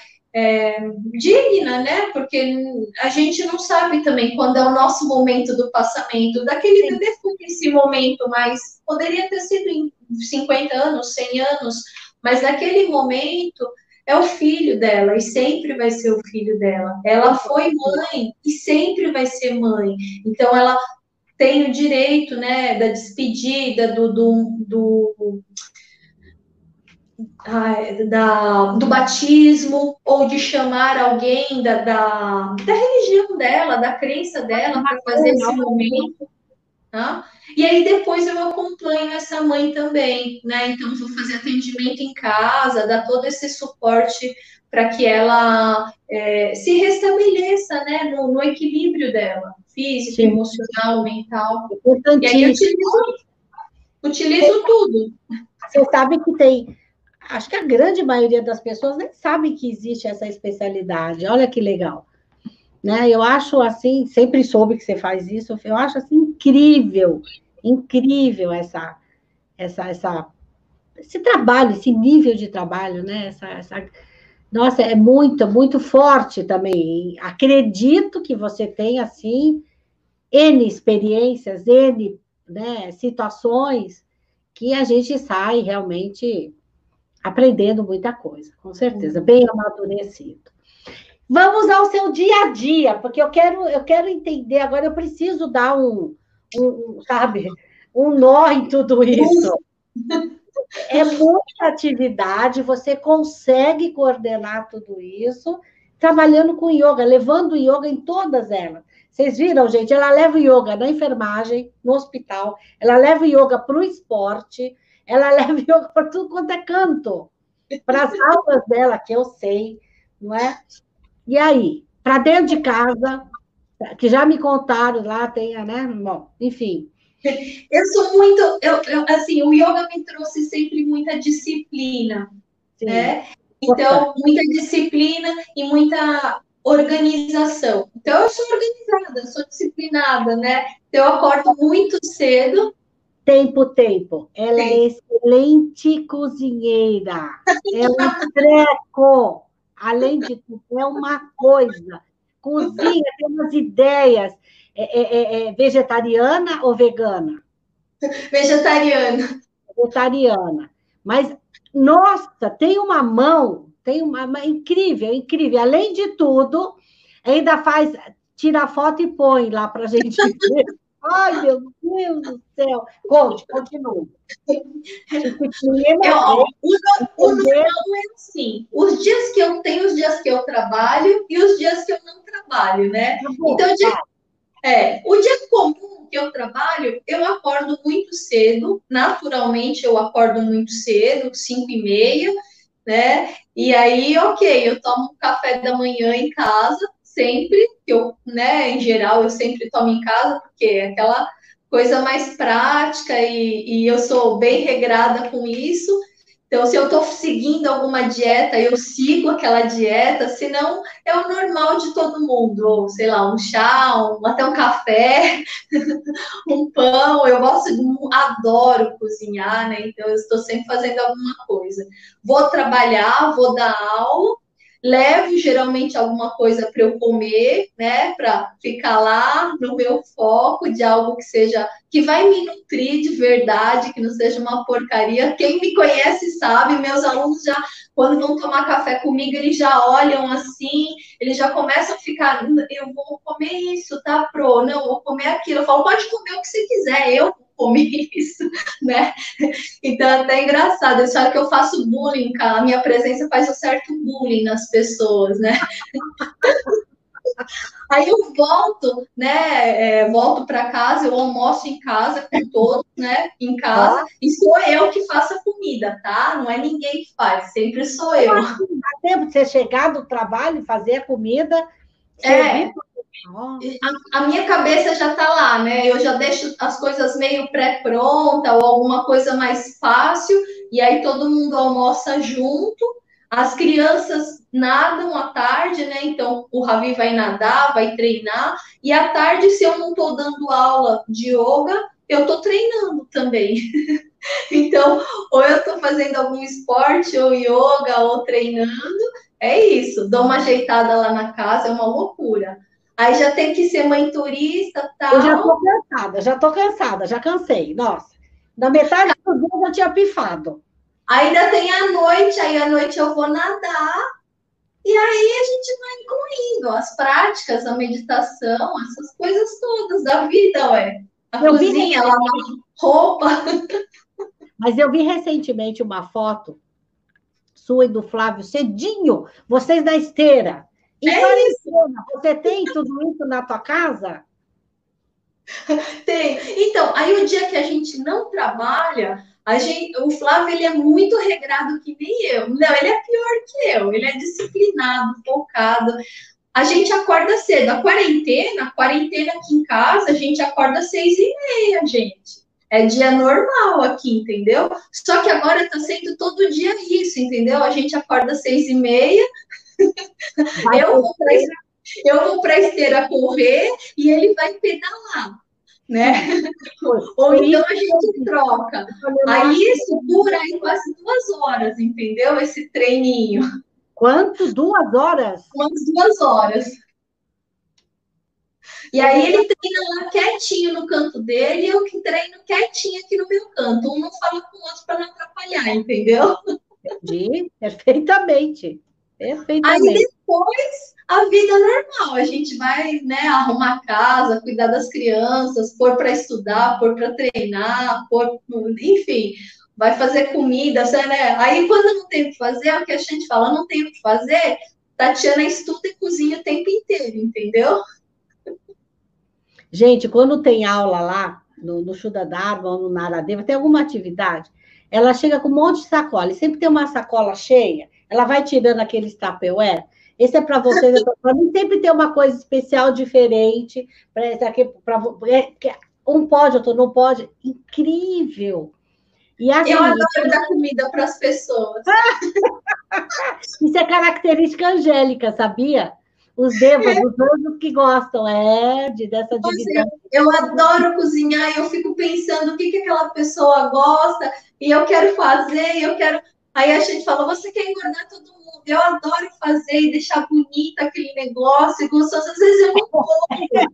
digna, né, porque a gente não sabe também quando é o nosso momento do passamento. Daquele bebê foi esse momento, mas poderia ter sido em 50 anos, 100 anos, mas naquele momento é o filho dela e sempre vai ser o filho dela. Ela foi mãe e sempre vai ser mãe. Então, ela tem o direito, né, da despedida, do batismo, ou de chamar alguém da religião dela, da crença dela, para fazer esse momento. Tá? E aí depois eu acompanho essa mãe também, né? Então vou fazer atendimento em casa, dar todo esse suporte para que ela se restabeleça, né? No equilíbrio dela, físico, Sim. emocional, mental. E aí eu Importantíssimo. utilizo tudo. Você sabe que tem, acho que a grande maioria das pessoas nem sabe que existe essa especialidade. Olha que legal. Né? Eu acho assim, sempre soube que você faz isso, eu acho assim incrível, incrível esse trabalho, esse nível de trabalho, né? Nossa, é muito, muito forte também. Acredito que você tem assim N experiências, N, né, situações que a gente sai realmente aprendendo muita coisa, com certeza, bem amadurecido. Vamos ao seu dia a dia, porque eu quero entender, agora eu preciso dar sabe, um nó em tudo isso. É muita atividade, você consegue coordenar tudo isso, trabalhando com yoga, levando yoga em todas elas. Vocês viram, gente? Ela leva o yoga na enfermagem, no hospital, ela leva o yoga para o esporte, ela leva o yoga para tudo quanto é canto, para as aulas dela, que eu sei, não é? E aí, para dentro de casa, que já me contaram lá, tem, né? Bom, enfim. Eu sou muito, assim, o yoga me trouxe sempre muita disciplina, Sim, né? importante. Então, muita disciplina e muita organização. Então, eu sou organizada, sou disciplinada, né? Então, eu acordo muito cedo. Tempo. Ela é excelente cozinheira. É um treco. Além de tudo, é uma coisa. Cozinha, tem umas ideias. Vegetariana ou vegana? Vegetariana. Vegetariana. Mas, nossa, tem uma incrível, incrível. Além de tudo, ainda faz, tira a foto e põe lá para a gente ver. Ai, meu Deus do céu. Conte, continue. Disciplina, O normal entender. é assim. Os dias que eu trabalho e os dias que eu não trabalho, né? Tá Então, bom, tá. o dia comum que eu trabalho, eu acordo muito cedo, naturalmente eu acordo muito cedo, 5h30, né? E aí, ok, eu tomo um café da manhã em casa, sempre, que eu, né, em geral, eu sempre tomo em casa, porque é aquela coisa mais prática e eu sou bem regrada com isso. Então, se eu estou seguindo alguma dieta, eu sigo aquela dieta, senão é o normal de todo mundo, ou sei lá, um chá, até um café, um pão. Eu adoro cozinhar, né? Então, eu estou sempre fazendo alguma coisa. Vou trabalhar, vou dar aula, levo geralmente alguma coisa para eu comer, né? Para ficar lá no meu foco de algo que vai me nutrir de verdade, que não seja uma porcaria. Quem me conhece sabe, meus alunos já, quando vão tomar café comigo, eles já olham assim, eles já começam a ficar, eu vou comer isso, tá, Pro? Não, eu vou comer aquilo. Eu falo, pode comer o que você quiser, eu vou comer isso, né? Então, é até engraçado. Eles falam que eu faço bullying, cara. A minha presença faz um certo bullying nas pessoas, né? Aí eu volto, né? Volto para casa, eu almoço em casa com todos, né? Em casa, Ó, e sou eu que faço a comida, tá? Não é ninguém que faz, sempre sou como eu. assim? Dá tempo de você chegar do trabalho, fazer a comida, servir. É, Ó, a minha cabeça já tá lá, né? Eu já deixo as coisas meio pré-pronta ou alguma coisa mais fácil, e aí todo mundo almoça junto. As crianças nadam à tarde, né? Então o Ravi vai nadar, vai treinar, e à tarde, se eu não estou dando aula de yoga, eu estou treinando também. Então, ou eu estou fazendo algum esporte, ou yoga, ou treinando, é isso. Dou uma ajeitada lá na casa, é uma loucura. Aí já tem que ser mãe turista, eu tal. já estou cansada, já cansei. Nossa, na metade do dia eu já tinha pifado. Ainda tem a noite, aí à noite eu vou nadar, e aí a gente vai incluindo as práticas, a meditação, essas coisas todas da vida, ué. A Eu vi, cozinha, lavar roupa. mas eu vi recentemente uma foto sua e do Flávio cedinho, vocês na esteira. Em quarentena, você tem tudo isso na tua casa? Tem. Então, aí o dia que a gente não trabalha, o Flávio ele é muito regrado que nem eu. Não, ele é pior que eu. Ele é disciplinado, focado. A gente acorda cedo. A quarentena aqui em casa, a gente acorda às 6h30, gente. É dia normal aqui, entendeu? Só que agora tá sendo todo dia isso, entendeu? A gente acorda às 6h30, eu vou pra, eu vou pra esteira correr e ele vai pedalar, né? Ou então a gente troca. Aí isso dura aí quase 2 horas, entendeu? Esse treininho. Quanto? 2 horas? Umas 2 horas. E aí ele treina lá quietinho no canto dele e eu que treino quietinho aqui no meu canto. Um não fala com o outro para não atrapalhar, entendeu? Entendi, perfeitamente. Aí Perfeitamente. depois a vida normal. A gente vai, né, arrumar a casa, cuidar das crianças, pôr para estudar, pôr para treinar, enfim, vai fazer comida, né? Aí quando não tem o que fazer, é o que a gente fala, não tem o que fazer, Tatiana estuda e cozinha o tempo inteiro, entendeu? Gente, quando tem aula lá, no Shuddha Dharma ou no Naradeva, tem alguma atividade, ela chega com um monte de sacola, e sempre tem uma sacola cheia, ela vai tirando aqueles Tupperware. Esse é para vocês, para mim sempre tem uma coisa especial, diferente, para um pode, outro não pode, incrível. E assim, Eu adoro dar comida para as pessoas. isso é característica angélica, sabia? Os devas, os anjos que gostam, dessa divisão. Eu adoro cozinhar e eu fico pensando o que aquela pessoa gosta e eu quero fazer, e eu quero. Aí a gente fala, você quer engordar todo mundo? Eu adoro fazer e deixar bonito aquele negócio, e gostoso. Às vezes eu não como.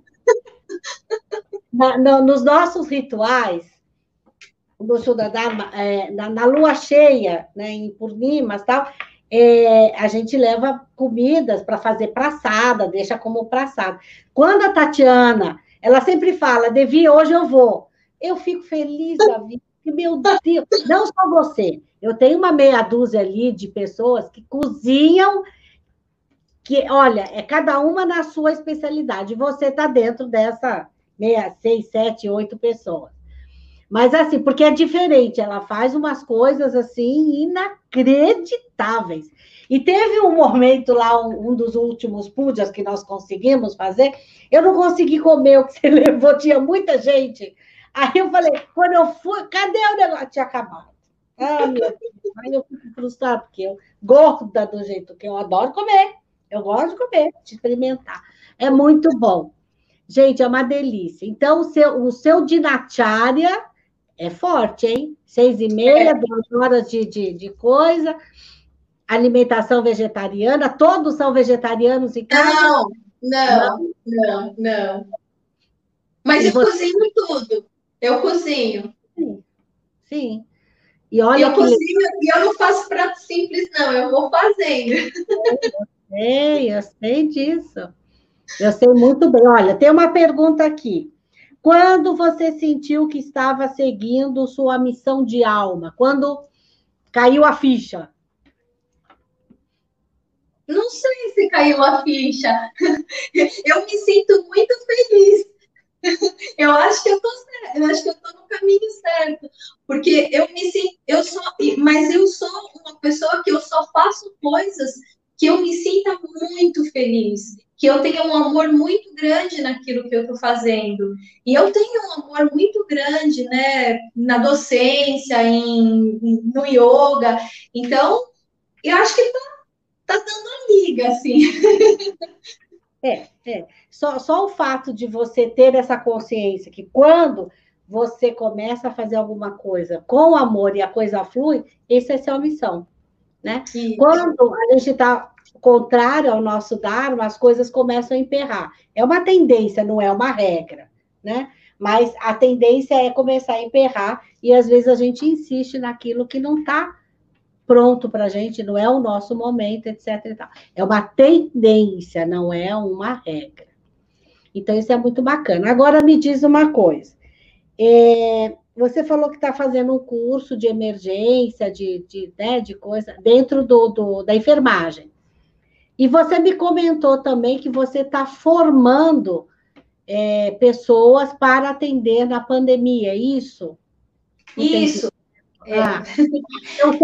Nos nossos rituais, do Shuddha Dharma, na lua cheia, né, em Purnimas e tal, a gente leva comidas para fazer praçada, deixa como praçada. Quando a Tatiana, ela sempre fala, Devi, hoje eu vou. Eu fico feliz da vida, porque, meu Deus, não só você, eu tenho uma meia dúzia ali de pessoas que cozinham, que, olha, é cada uma na sua especialidade, você está dentro dessa 6, 7, 8 pessoas. Mas assim, porque é diferente, ela faz umas coisas assim inacreditáveis. E teve um momento lá, um dos últimos pujas que nós conseguimos fazer, eu não consegui comer o que você levou, tinha muita gente. Aí eu falei, quando eu fui, cadê o negócio? Tinha acabado. Ah, meu Deus. Aí eu fico frustrada, porque eu gorda do jeito que eu adoro comer. Eu gosto de comer, de experimentar. É muito bom. Gente, é uma delícia. Então, o seu dinacharya é forte, hein? 6h30, 2 horas de coisa, alimentação vegetariana, todos são vegetarianos em casa? Não, não, não, não. Mas E eu você? cozinho tudo. Eu cozinho. Sim, sim. E olha Eu que legal. cozinho e eu não faço prato simples, não. Eu vou fazendo. Eu sei disso. Eu sei muito bem. Olha, tem uma pergunta aqui. Quando você sentiu que estava seguindo sua missão de alma? Quando caiu a ficha? Não sei se caiu a ficha. Eu me sinto muito feliz. Eu acho que eu tô certo, eu acho que eu tô no caminho certo, porque eu me sinto, mas eu sou uma pessoa que eu só faço coisas que eu me sinta muito feliz, que eu tenha um amor muito grande naquilo que eu estou fazendo. E eu tenho um amor muito grande, né, na docência, no yoga. Então, eu acho que tá dando a liga, assim. Só o fato de você ter essa consciência que quando você começa a fazer alguma coisa com amor e a coisa flui, essa é a sua missão, né? Isso. Quando a gente está contrário ao nosso Dharma, as coisas começam a emperrar. É uma tendência, não é uma regra, né? Mas a tendência é começar a emperrar e às vezes a gente insiste naquilo que não está pronto para a gente, não é o nosso momento, etc. e tal. É uma tendência, não é uma regra. Então, isso é muito bacana. Agora, me diz uma coisa. Você falou que está fazendo um curso de emergência, né, de coisa, dentro da enfermagem. E você me comentou também que você está formando pessoas para atender na pandemia, é isso? Isso. Então,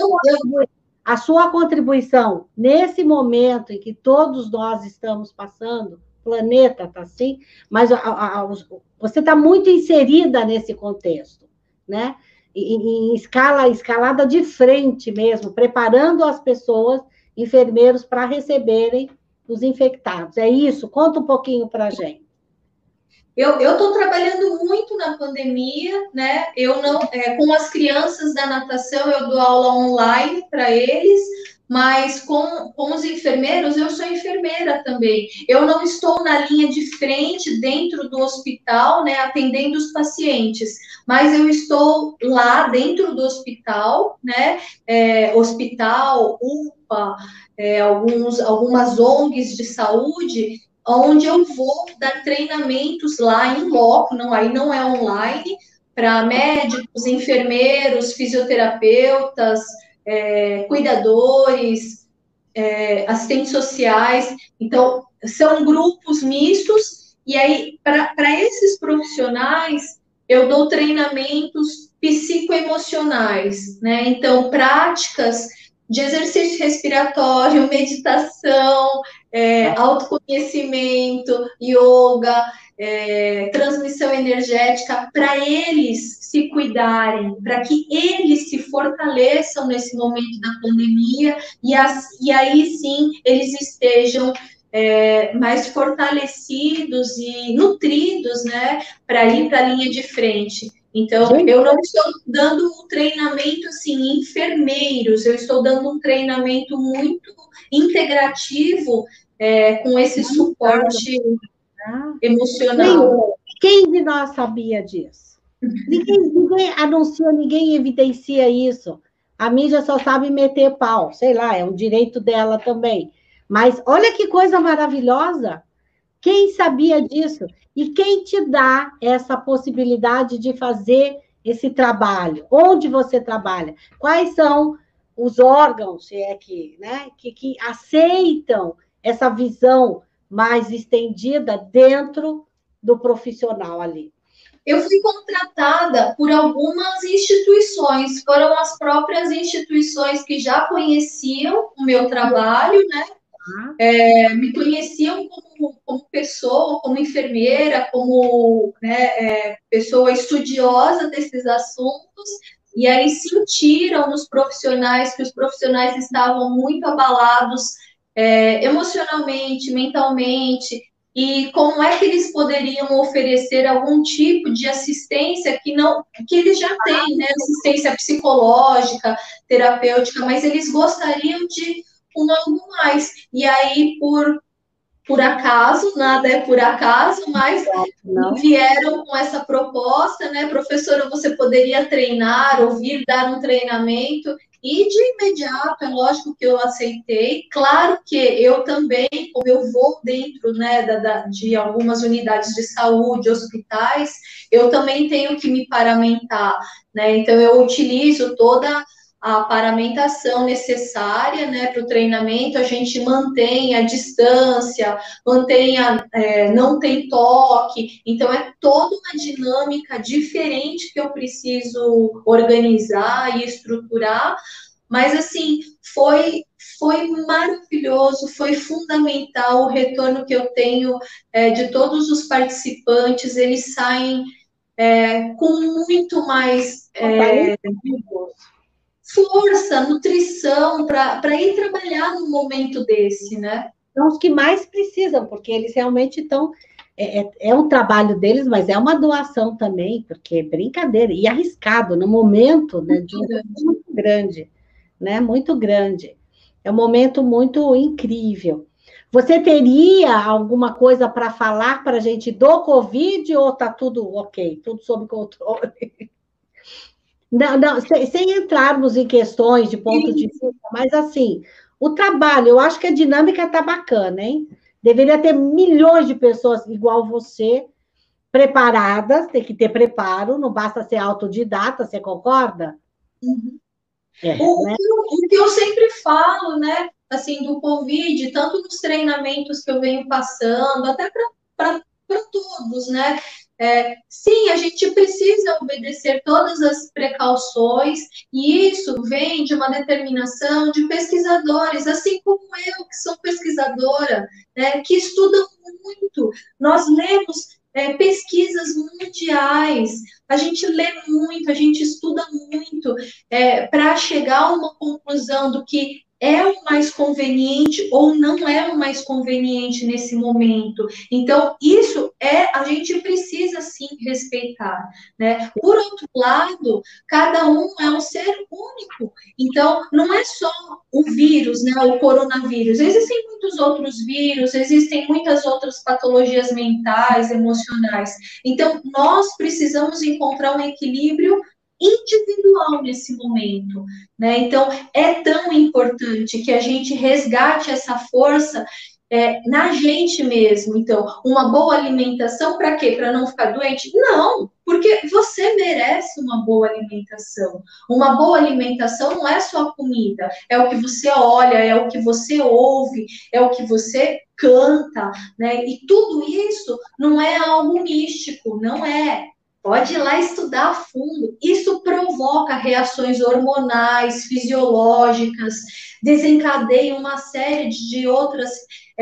a sua contribuição nesse momento em que todos nós estamos passando, o planeta está assim, mas você está muito inserida nesse contexto, né? Em escalada de frente mesmo, preparando as pessoas, enfermeiros, para receberem os infectados. É isso? Conta um pouquinho para a gente. Eu estou trabalhando muito na pandemia, né? Eu não, com as crianças da natação, eu dou aula online para eles, mas com os enfermeiros, eu sou enfermeira também. Eu não estou na linha de frente dentro do hospital, né, atendendo os pacientes, mas eu estou lá dentro do hospital, né? Hospital, UPA, algumas ONGs de saúde, onde eu vou dar treinamentos lá em loco, aí não é online, para médicos, enfermeiros, fisioterapeutas, cuidadores, assistentes sociais. Então, são grupos mistos, e aí, para esses profissionais, eu dou treinamentos psicoemocionais, né? Então, práticas de exercício respiratório, meditação, autoconhecimento, yoga, transmissão energética, para eles se cuidarem, para que eles se fortaleçam nesse momento da pandemia, e aí sim eles estejam mais fortalecidos e nutridos, né, para ir para a linha de frente. Então, eu não estou dando um treinamento assim, enfermeiros, eu estou dando um treinamento muito integrativo, com esse suporte emocional. Quem de nós sabia disso? Ninguém anuncia, ninguém evidencia isso. A mídia só sabe meter pau, sei lá, é um direito dela também. Mas olha que coisa maravilhosa! Quem sabia disso? E quem te dá essa possibilidade de fazer esse trabalho? Onde você trabalha? Quais são os órgãos, se é que, né, que aceitam essa visão mais estendida dentro do profissional ali? Eu fui contratada por algumas instituições, foram as próprias instituições que já conheciam o meu trabalho, né? Me conheciam como pessoa, como enfermeira, como, né, pessoa estudiosa desses assuntos, e aí sentiram nos profissionais que os profissionais estavam muito abalados, emocionalmente, mentalmente, e como é que eles poderiam oferecer algum tipo de assistência que eles já têm, né? Assistência psicológica, terapêutica, mas eles gostariam de algo mais. E aí, por acaso, nada é por acaso, mas vieram com essa proposta, né? Professora, você poderia treinar, ouvir, dar um treinamento, e de imediato, é lógico que eu aceitei. Claro que eu também, como eu vou dentro, né, de algumas unidades de saúde, hospitais, eu também tenho que me paramentar, né? Então, eu utilizo toda a paramentação necessária, né, para o treinamento. A gente mantém a distância, não tem toque, então é toda uma dinâmica diferente que eu preciso organizar e estruturar, mas assim, foi maravilhoso, foi fundamental o retorno que eu tenho de todos os participantes. Eles saem com muito mais força, nutrição, para ir trabalhar num momento desse, né? São os que mais precisam, porque eles realmente estão... É um trabalho deles, mas é uma doação também, porque é brincadeira, e arriscado, no momento, né, de muito grande, né? Muito grande. É um momento muito incrível. Você teria alguma coisa para falar para a gente do Covid ou está tudo ok, tudo sob controle? Não, não, sem entrarmos em questões de ponto de vista, mas assim, o trabalho, eu acho que a dinâmica está bacana, hein? Deveria ter milhões de pessoas igual você, preparadas, tem que ter preparo, não basta ser autodidata, você concorda? Uhum. É, né? O que eu sempre falo, né, assim, do Covid, tanto nos treinamentos que eu venho passando, até para todos, né? Sim, a gente precisa obedecer todas as precauções, e isso vem de uma determinação de pesquisadores, assim como eu, que sou pesquisadora, né, que estudam muito. Nós lemos pesquisas mundiais, a gente lê muito, a gente estuda muito, para chegar a uma conclusão do que é o mais conveniente ou não é o mais conveniente nesse momento. Então, isso a gente precisa sim respeitar, né? Por outro lado, cada um é um ser único. Então, não é só o vírus, né, o coronavírus. Existem muitos outros vírus, existem muitas outras patologias mentais, emocionais. Então, nós precisamos encontrar um equilíbrio individual nesse momento, né? Então, é tão importante que a gente resgate essa força na gente mesmo. Então, uma boa alimentação para quê? Para não ficar doente? Não, porque você merece uma boa alimentação. Uma boa alimentação não é só comida, é o que você olha, é o que você ouve, é o que você canta, né? E tudo isso não é algo místico, não é. Pode ir lá estudar a fundo. Isso provoca reações hormonais, fisiológicas, desencadeia uma série de outras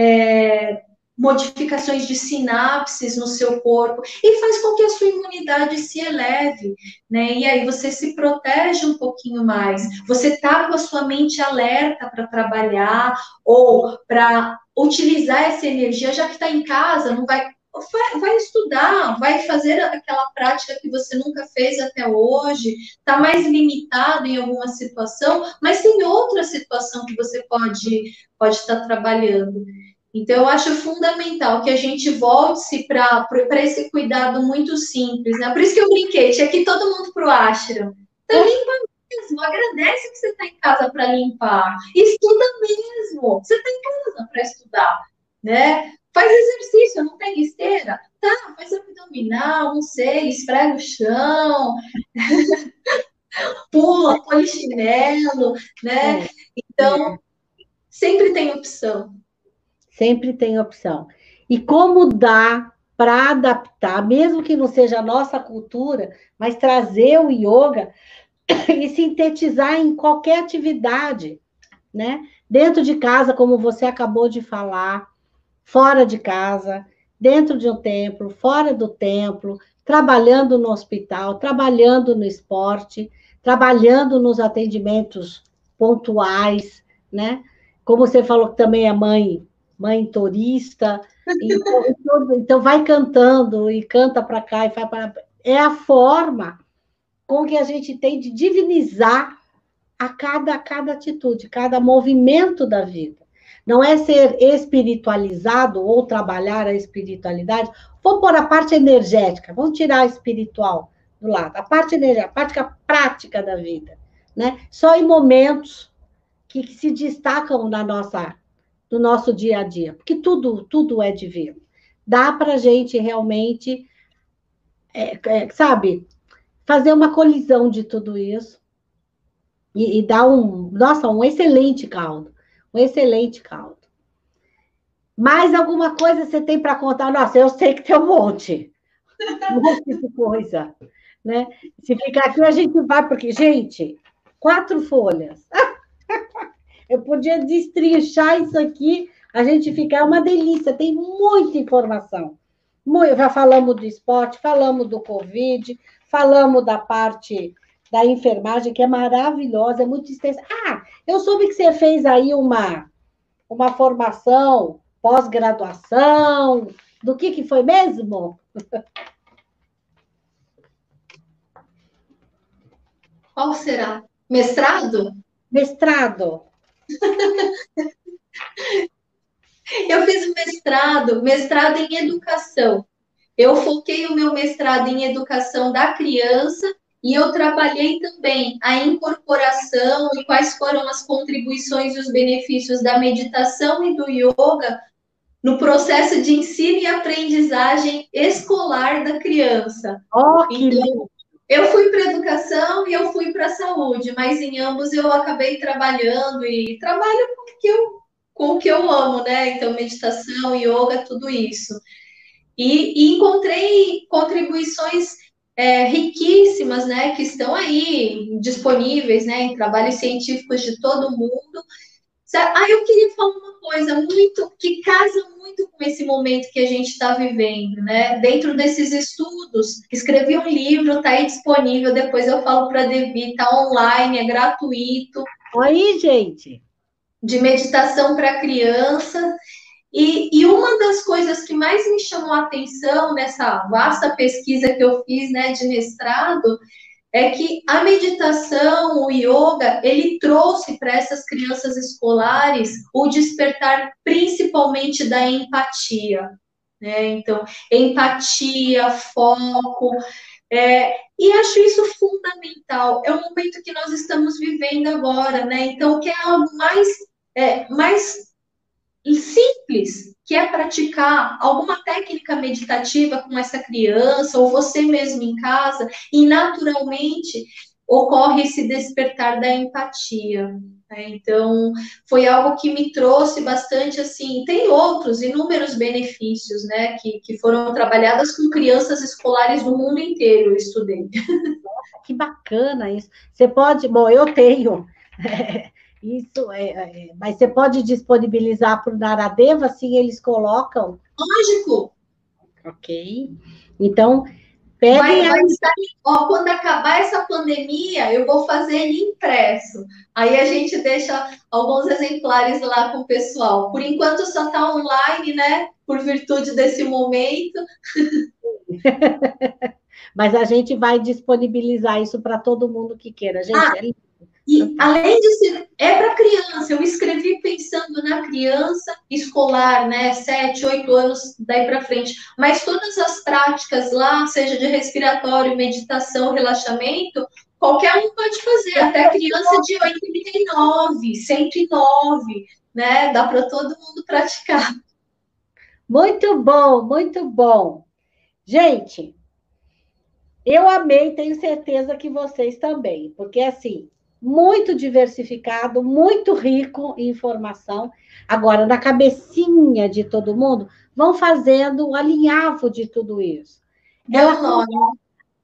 é, modificações de sinapses no seu corpo e faz com que a sua imunidade se eleve, né? E aí você se protege um pouquinho mais. Você está com a sua mente alerta para trabalhar ou para utilizar essa energia, já que está em casa, não vai estudar, vai fazer aquela prática que você nunca fez até hoje, está mais limitado em alguma situação, mas tem outra situação que você pode estar trabalhando. Então, eu acho fundamental que a gente volte-se para esse cuidado muito simples, né? Por isso que eu brinquei, tinha que ir todo mundo para o ashram. Então, limpa mesmo, agradece que você está em casa para limpar, estuda mesmo, você está em casa para estudar, né? Faz exercício, não tem esteira? Tá, faz abdominal, não sei, esfrega o chão, pula, polichinelo, né? É, Então, sempre tem opção. sempre tem opção. E como dá para adaptar, mesmo que não seja a nossa cultura, mas trazer o yoga e sintetizar em qualquer atividade, né? Dentro de casa, como você acabou de falar, fora de casa, dentro de um templo, fora do templo, trabalhando no hospital, trabalhando no esporte, trabalhando nos atendimentos pontuais, né? Como você falou que também é mãe turista, então vai cantando e canta para cá e vai para. É a forma com que a gente tem de divinizar a cada atitude, cada movimento da vida. Não é ser espiritualizado ou trabalhar a espiritualidade. Vamos pôr a parte energética, vamos tirar a espiritual do lado, a parte energética, a parte prática da vida, né? Só em momentos que se destacam no nosso dia a dia, porque tudo é divino. Dá para a gente realmente, sabe, fazer uma colisão de tudo isso e dar um excelente caldo. Um excelente caldo. Mais alguma coisa você tem para contar? Nossa, eu sei que tem um monte de coisa, né? Se ficar aqui, a gente vai, porque, gente, 4 folhas. Eu podia destrinchar isso aqui, a gente ficar uma delícia, tem muita informação. Já falamos do esporte, falamos do Covid, falamos da parte da enfermagem, que é maravilhosa, é muito extensa. Ah, eu soube que você fez aí uma formação, pós-graduação, do que foi mesmo? Qual será? Mestrado? Mestrado. Eu fiz mestrado em educação. Eu foquei o meu mestrado em educação da criança E eu trabalhei também a incorporação e quais foram as contribuições e os benefícios da meditação e do yoga no processo de ensino e aprendizagem escolar da criança. Oh, que Então, lindo! eu fui para a educação e eu fui para a saúde, mas em ambos eu acabei trabalhando e trabalho com o que eu amo, né? Então, meditação, yoga, tudo isso. E encontrei contribuições riquíssimas, né? Que estão aí disponíveis, né? Em trabalhos científicos de todo mundo. Eu queria falar uma coisa muito que casa muito com esse momento que a gente está vivendo, né? Dentro desses estudos, escrevi um livro, está aí disponível. Depois eu falo para a Devi, está online, é gratuito, Aí, gente. de meditação para criança. E uma das coisas que mais me chamou a atenção nessa vasta pesquisa que eu fiz, né, de mestrado, é que a meditação, o yoga, ele trouxe para essas crianças escolares o despertar principalmente da empatia, né? Então, empatia, foco, e acho isso fundamental. É o momento que nós estamos vivendo agora, né? Então, que é algo mais simples, que é praticar alguma técnica meditativa com essa criança, ou você mesmo em casa, e naturalmente ocorre esse despertar da empatia. Né? Então, foi algo que me trouxe bastante, assim, tem outros inúmeros benefícios, né, que foram trabalhadas com crianças escolares do mundo inteiro, eu estudei. Que bacana isso. Você pode, bom, eu tenho, isso mas você pode disponibilizar para o Naradeva, assim eles colocam, Lógico, ok? Então, vai peguem aí. estar, ó, quando acabar essa pandemia, eu vou fazer ele impresso. Aí a gente deixa alguns exemplares lá com o pessoal. Por enquanto só está online, né? Por virtude desse momento. Mas a gente vai disponibilizar isso para todo mundo que queira. Gente, é E fantástico. além de ser, é para criança, eu escrevi pensando na criança escolar, né? 7, 8 anos daí para frente. Mas todas as práticas lá, seja de respiratório, meditação, relaxamento, qualquer um pode fazer, até criança de 89, 109, né? Dá para todo mundo praticar. Muito bom, muito bom. Gente, eu amei, tenho certeza que vocês também, porque assim, muito diversificado, muito rico em informação. Agora, na cabecinha de todo mundo, vão fazendo o alinhavo de tudo isso. Deu Ela, nome.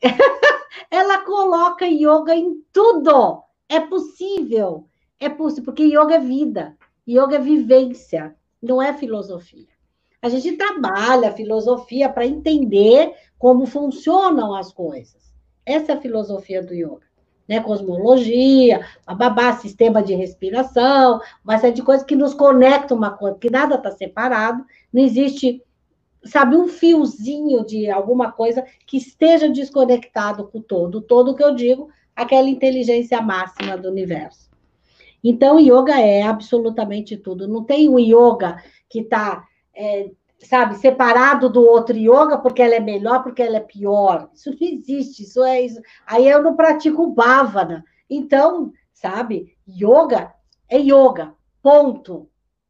ela coloca yoga em tudo. É possível. É possível, porque yoga é vida, yoga é vivência, não é filosofia. A gente trabalha a filosofia para entender como funcionam as coisas. Essa é a filosofia do yoga. Né? Cosmologia, babá, sistema de respiração, uma série de coisas que nos conectam uma coisa, porque nada está separado, não existe, sabe, um fiozinho de alguma coisa que esteja desconectado com o todo. O todo que eu digo, aquela inteligência máxima do universo. Então, yoga é absolutamente tudo. Não tem um yoga que está, sabe, separado do outro yoga porque ela é melhor, porque ela é pior. Isso não existe. Isso é isso. Aí eu não pratico bhavana. Então, sabe, yoga é yoga. Ponto.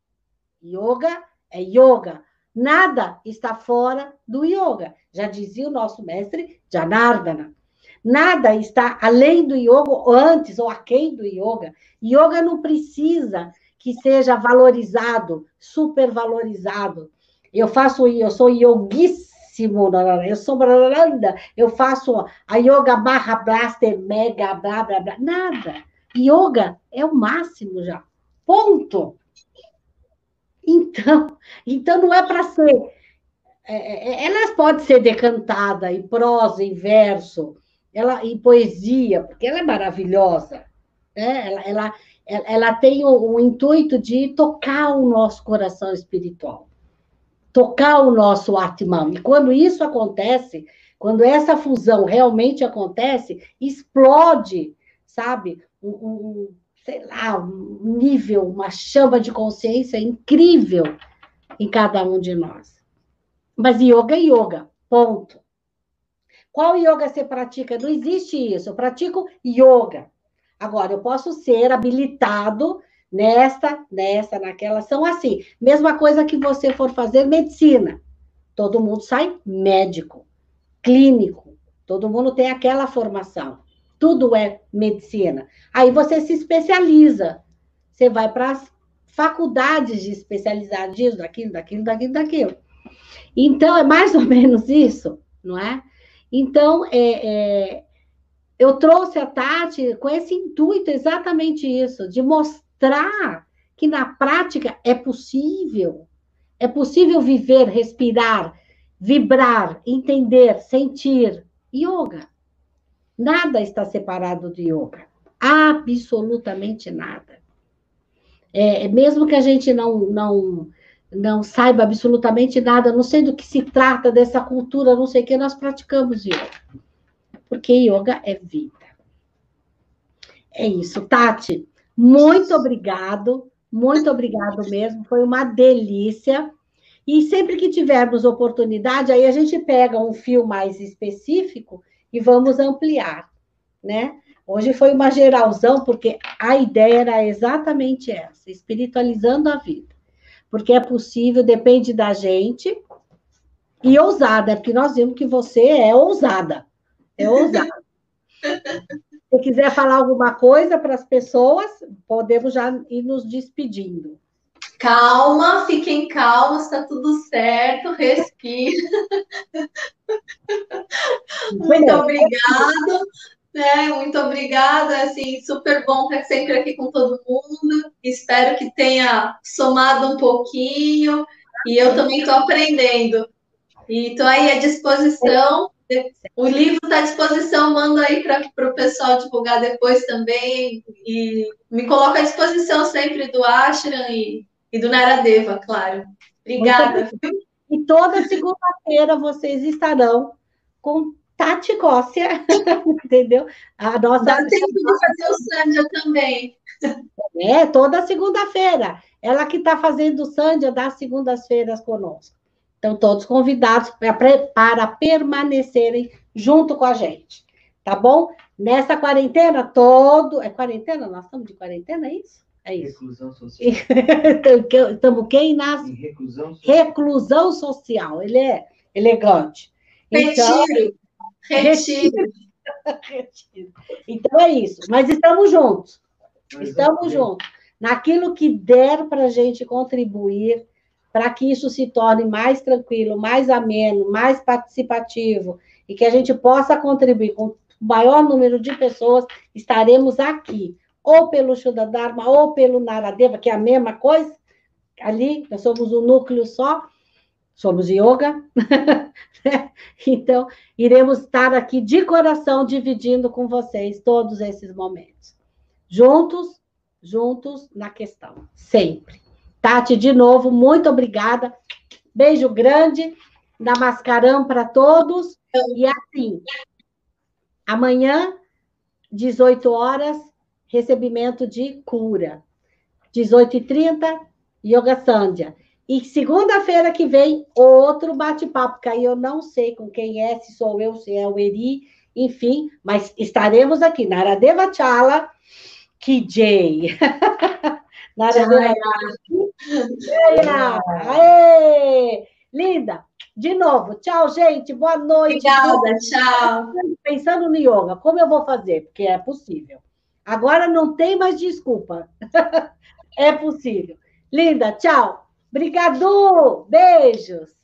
Yoga é yoga. Nada está fora do yoga. Já dizia o nosso mestre Janardana. Nada está além do yoga, ou antes ou aquém do yoga. Yoga não precisa que seja valorizado, supervalorizado. Eu sou yoguíssimo, eu sou eu faço a yoga barra blaster mega blá blá blá. Nada. Yoga é o máximo já. Ponto. Então não é para ser. Ela pode ser decantada em prosa, em verso, em poesia, porque ela é maravilhosa. Né? Ela tem o intuito de tocar o nosso coração espiritual, tocar o nosso Atman. E quando isso acontece, quando essa fusão realmente acontece, explode, sabe? Sei lá, um nível, uma chama de consciência incrível em cada um de nós. Mas yoga é yoga, ponto. Qual yoga você pratica? Não existe isso. Eu pratico yoga. Agora, eu posso ser habilitado naquela. São assim. Mesma coisa que você for fazer medicina. Todo mundo sai médico, clínico. Todo mundo tem aquela formação. Tudo é medicina. Aí você se especializa. Você vai para as faculdades de especializar disso, daquilo. Então, é mais ou menos isso, não é? Então, eu trouxe a Tati com esse intuito, exatamente isso, de mostrar que na prática é possível viver, respirar, vibrar, entender, sentir. Yoga. Nada está separado de yoga. Absolutamente nada. Mesmo que a gente não saiba absolutamente nada, não sei do que se trata dessa cultura, não sei o que, nós praticamos yoga. Porque yoga é vida. É isso. Tati, muito obrigado mesmo, foi uma delícia. E sempre que tivermos oportunidade, aí a gente pega um fio mais específico e vamos ampliar, né? Hoje foi uma geralzão, porque a ideia era exatamente essa, espiritualizando a vida. Porque é possível, depende da gente, e ousada, porque nós vimos que você é ousada. É ousada. Se quiser falar alguma coisa para as pessoas, podemos já ir nos despedindo. Calma, fiquem calmos, está tudo certo, respira. Muito obrigado, né? Muito obrigada, assim, super bom estar sempre aqui com todo mundo. Espero que tenha somado um pouquinho e eu também estou aprendendo. E estou aí à disposição. O livro está à disposição, mando aí para o pessoal divulgar depois também. E me coloco à disposição sempre do Ashram e do Naradeva, claro. Obrigada. E toda segunda-feira vocês estarão com Tati Cóssia, entendeu? A nossa... Dá tempo de fazer o Sandhya também. Toda segunda-feira. Ela que está fazendo o Sandhya das segundas-feiras conosco. Então, todos convidados para permanecerem junto com a gente. Tá bom? Nessa quarentena, É quarentena? Nós estamos de quarentena, é isso? É isso. Reclusão social. Estamos quem nasce? Em reclusão social. Reclusão social. Ele é elegante. Retiro. Então é isso. Mas estamos juntos. Estamos juntos. Naquilo que der para a gente contribuir, para que isso se torne mais tranquilo, mais ameno, mais participativo, e que a gente possa contribuir com o maior número de pessoas, estaremos aqui. Ou pelo Shuddha Dharma, ou pelo Naradeva, que é a mesma coisa. Ali, nós somos um núcleo só, somos yoga. Então, iremos estar aqui de coração, dividindo com vocês todos esses momentos. Juntos na questão, sempre. Tati, de novo, muito obrigada. Beijo grande, Namaskaram para todos. E assim, amanhã, 18 horas, recebimento de cura. 18h30, Yoga Sandhya. E segunda-feira que vem, outro bate-papo, porque aí eu não sei com quem é, se sou eu, se é o Eri, enfim, mas estaremos aqui. Naradeva Chala, Kijay. Naradeva Chala. Aê! Linda! De novo, tchau, gente, boa noite. Obrigada, tchau. Pensando no yoga, como eu vou fazer? Porque é possível. Agora não tem mais desculpa. É possível. Linda, tchau. Obrigado. Beijos.